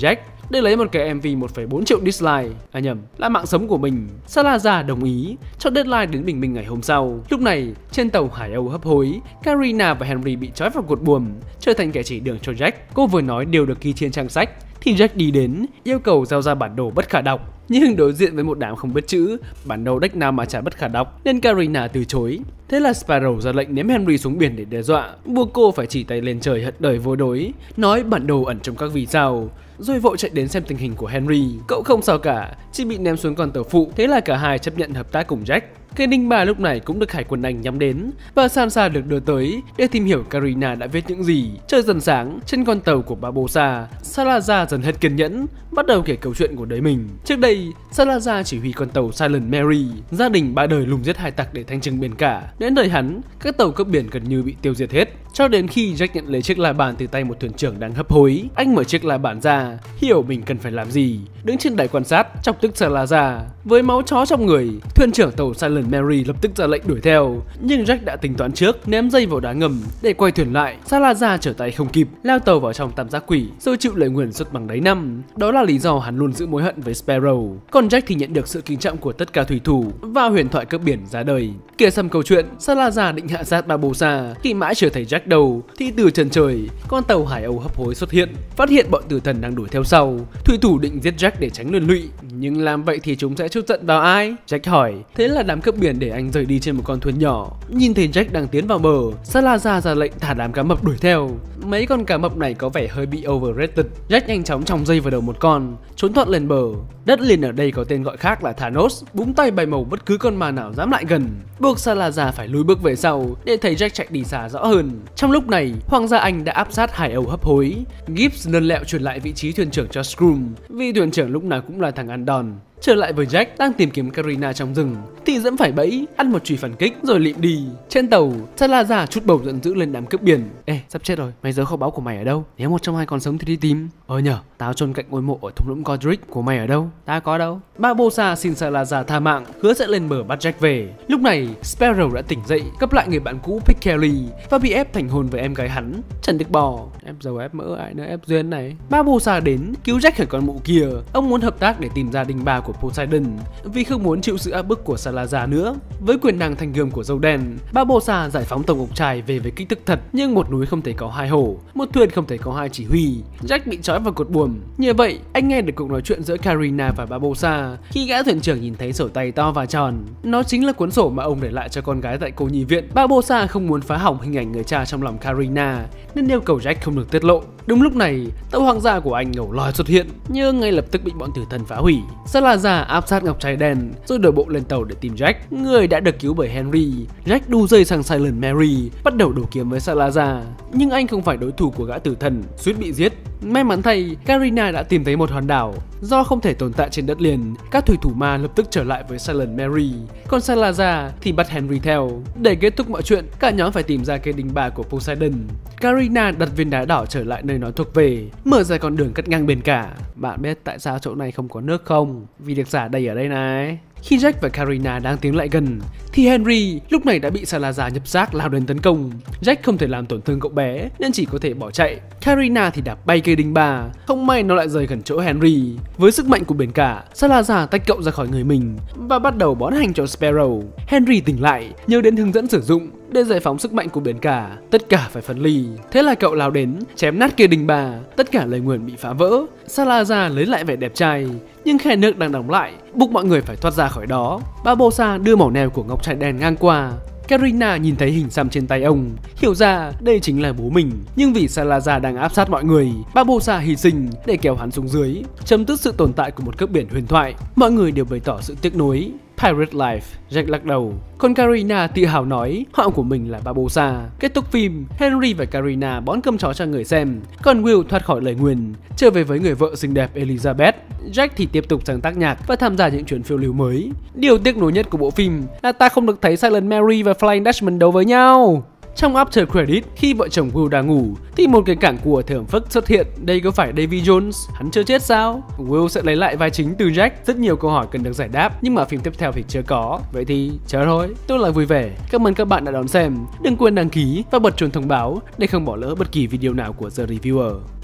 [SPEAKER 1] để lấy một cái em vê một phẩy bốn triệu dislike, à nhầm, là mạng sống của mình. Salazar đồng ý cho deadline đến bình minh ngày hôm sau. Lúc này, trên tàu Hải Âu hấp hối, Karina và Henry bị trói vào cột buồm, trở thành kẻ chỉ đường cho Jack. Cô vừa nói điều được ghi trên trang sách thì Jack đi đến, yêu cầu giao ra bản đồ bất khả đọc. Nhưng đối diện với một đám không biết chữ, bản đồ đếch nào mà chả bất khả đọc, nên Karina từ chối. Thế là Sparrow ra lệnh ném Henry xuống biển để đe dọa, buộc cô phải chỉ tay lên trời hận đời vô đối, nói bản đồ ẩn trong các vì sao, rồi vội chạy đến xem tình hình của Henry. Cậu không sao cả, chỉ bị ném xuống con tàu phụ. Thế là cả hai chấp nhận hợp tác cùng Jack. Cây đinh bà lúc này cũng được Hải quân Anh nhắm đến, và Sansa được đưa tới để tìm hiểu Karina đã viết những gì. Trời dần sáng, trên con tàu của Barbossa, Salazar dần hết kiên nhẫn, bắt đầu kể câu chuyện của đời mình. Trước đây, Salazar chỉ huy con tàu Silent Mary, gia đình ba đời lùng giết hải tặc để thanh trừng biển cả. Đến đời hắn, các tàu cướp biển gần như bị tiêu diệt hết. Cho đến khi Jack nhận lấy chiếc la bàn từ tay một thuyền trưởng đang hấp hối, anh mở chiếc la bàn ra, hiểu mình cần phải làm gì. Đứng trên đài quan sát, chọc tức Salazar. Với máu chó trong người, thuyền trưởng tàu Silent Mary lập tức ra lệnh đuổi theo, nhưng Jack đã tính toán trước, ném dây vào đá ngầm để quay thuyền lại. Salazar trở tay không kịp, lao tàu vào trong tam giác quỷ, rồi chịu lời nguyền xuất bằng đáy năm. Đó là lý do hắn luôn giữ mối hận với Sparrow. Còn Jack thì nhận được sự kính trọng của tất cả thủy thủ và huyền thoại cướp biển ra đời. Kể xong câu chuyện, Salazar định hạ sát Barbossa, khi mãi chưa thấy Jack đâu thì từ chân trời, con tàu Hải Âu hấp hối xuất hiện, phát hiện bọn tử thần đang đuổi theo sau. Thủy thủ định giết Jack để tránh liên lụy, nhưng làm vậy thì chúng sẽ trút giận vào ai? Jack hỏi. Thế là đám cướp biển để anh rời đi trên một con thuyền nhỏ. Nhìn thấy Jack đang tiến vào bờ, Salazar ra lệnh thả đám cá mập đuổi theo. Mấy con cá mập này có vẻ hơi bị overrated. Jack nhanh chóng chòng dây vào đầu một con, trốn thoát lên bờ. Đất liền ở đây có tên gọi khác là Thanos, búng tay bay màu bất cứ con ma nào dám lại gần, buộc Salazar phải lùi bước về sau để thấy Jack chạy đi xa rõ hơn. Trong lúc này, Hoàng gia Anh đã áp sát Hải Âu hấp hối. Gibbs lân lẹo truyền lại vị trí thuyền trưởng cho Scrum, vì thuyền trưởng lúc nào cũng là thằng ăn đòn. Trở lại với Jack đang tìm kiếm Karina trong rừng thì dẫm phải bẫy, ăn một chùy phản kích rồi lịm đi. Trên tàu, Salazar chút bầu giận dữ lên đám cướp biển. Ê, sắp chết rồi, mày giấu kho báu của mày ở đâu? Nếu một trong hai còn sống thì đi tìm. Ờ nhờ, tao chôn cạnh ngôi mộ ở thung lũng Godric, của mày ở đâu? Ta có đâu. Barbossa xin Salazar tha mạng, hứa sẽ lên bờ bắt Jack về. Lúc này, Sparrow đã tỉnh dậy, gặp lại người bạn cũ Pick Kelly và bị ép thành hôn với em gái hắn, Trần Đức Bò. Ép dầu ép mỡ ai nữa ép duyên này. Barbossa đến cứu Jack khỏi con mụ kia. Ông muốn hợp tác để tìm ra đinh ba của Poseidon, vì không muốn chịu sự áp bức của Salazar nữa. Với quyền năng thành gươm của dâu đen, Barbossa giải phóng tổng ngọc trai về với kích thước thật, nhưng một núi không thể có hai hổ, một thuyền không thể có hai chỉ huy. Jack bị trói vào cột buồm. Như vậy, anh nghe được cuộc nói chuyện giữa Karina và Barbossa khi gã thuyền trưởng nhìn thấy sổ tay to và tròn. Nó chính là cuốn sổ mà ông để lại cho con gái tại cô nhi viện. Barbossa không muốn phá hỏng hình ảnh người cha trong lòng Karina, nên yêu cầu Jack không được tiết lộ. Đúng lúc này, tàu hoàng gia của anh ngầu lòi xuất hiện, nhưng ngay lập tức bị bọn tử thần phá hủy. Salazar áp sát ngọc trai đen rồi đổ bộ lên tàu để tìm Jack, người đã được cứu bởi Henry. Jack đu dây sang Silent Mary, bắt đầu đổ kiếm với Salazar, nhưng anh không phải đối thủ của gã tử thần, suýt bị giết. May mắn thay, Karina đã tìm thấy một hòn đảo. Do không thể tồn tại trên đất liền, các thủy thủ ma lập tức trở lại với Silent Mary, còn Salazar thì bắt Henry theo. Để kết thúc mọi chuyện, cả nhóm phải tìm ra cây đinh ba của Poseidon. Karina đặt viên đá đỏ trở lại nơi nó thuộc về, mở ra con đường cắt ngang biển cả. Bạn biết tại sao chỗ này không có nước không? Vì được giả đầy ở đây này. Khi Jack và Karina đang tiến lại gần thì Henry lúc này đã bị Salazar nhập xác lao đến tấn công. Jack không thể làm tổn thương cậu bé nên chỉ có thể bỏ chạy. Karina thì đạp bay cây đinh ba, không may nó lại rơi gần chỗ Henry. Với sức mạnh của biển cả, Salazar tách cậu ra khỏi người mình và bắt đầu bón hành cho Sparrow. Henry tỉnh lại, nhớ đến hướng dẫn sử dụng để giải phóng sức mạnh của biển cả. Tất cả phải phân ly. Thế là cậu lao đến chém nát cây đinh ba, tất cả lời nguyền bị phá vỡ. Salazar lấy lại vẻ đẹp trai, nhưng khe nước đang đóng lại, buộc mọi người phải thoát ra khỏi đó. Barbossa đưa mẩu neo của ngọc trai đen ngang qua. Karina nhìn thấy hình xăm trên tay ông, hiểu ra đây chính là bố mình. Nhưng vì Salazar đang áp sát mọi người, Barbossa hy sinh để kéo hắn xuống dưới, chấm dứt sự tồn tại của một cướp biển huyền thoại. Mọi người đều bày tỏ sự tiếc nuối. Pirate Life, Jack lắc đầu. Còn Karina tự hào nói họ của mình là Barbossa. Kết thúc phim, Henry và Karina bón cơm chó cho người xem, còn Will thoát khỏi lời nguyền, trở về với người vợ xinh đẹp Elizabeth. Jack thì tiếp tục sáng tác nhạc và tham gia những chuyến phiêu lưu mới. Điều tiếc nuối nhất của bộ phim là ta không được thấy Silent Mary và Flying Dutchman đấu với nhau. Trong After Credit, khi vợ chồng Will đang ngủ thì một cái cảng cua thởm phức xuất hiện. Đây có phải Davy Jones? Hắn chưa chết sao? Will sẽ lấy lại vai chính từ Jack. Rất nhiều câu hỏi cần được giải đáp, nhưng mà phim tiếp theo thì chưa có. Vậy thì chờ thôi. Tôi là Vui Vẻ. Cảm ơn các bạn đã đón xem. Đừng quên đăng ký và bật chuông thông báo để không bỏ lỡ bất kỳ video nào của The Reviewer.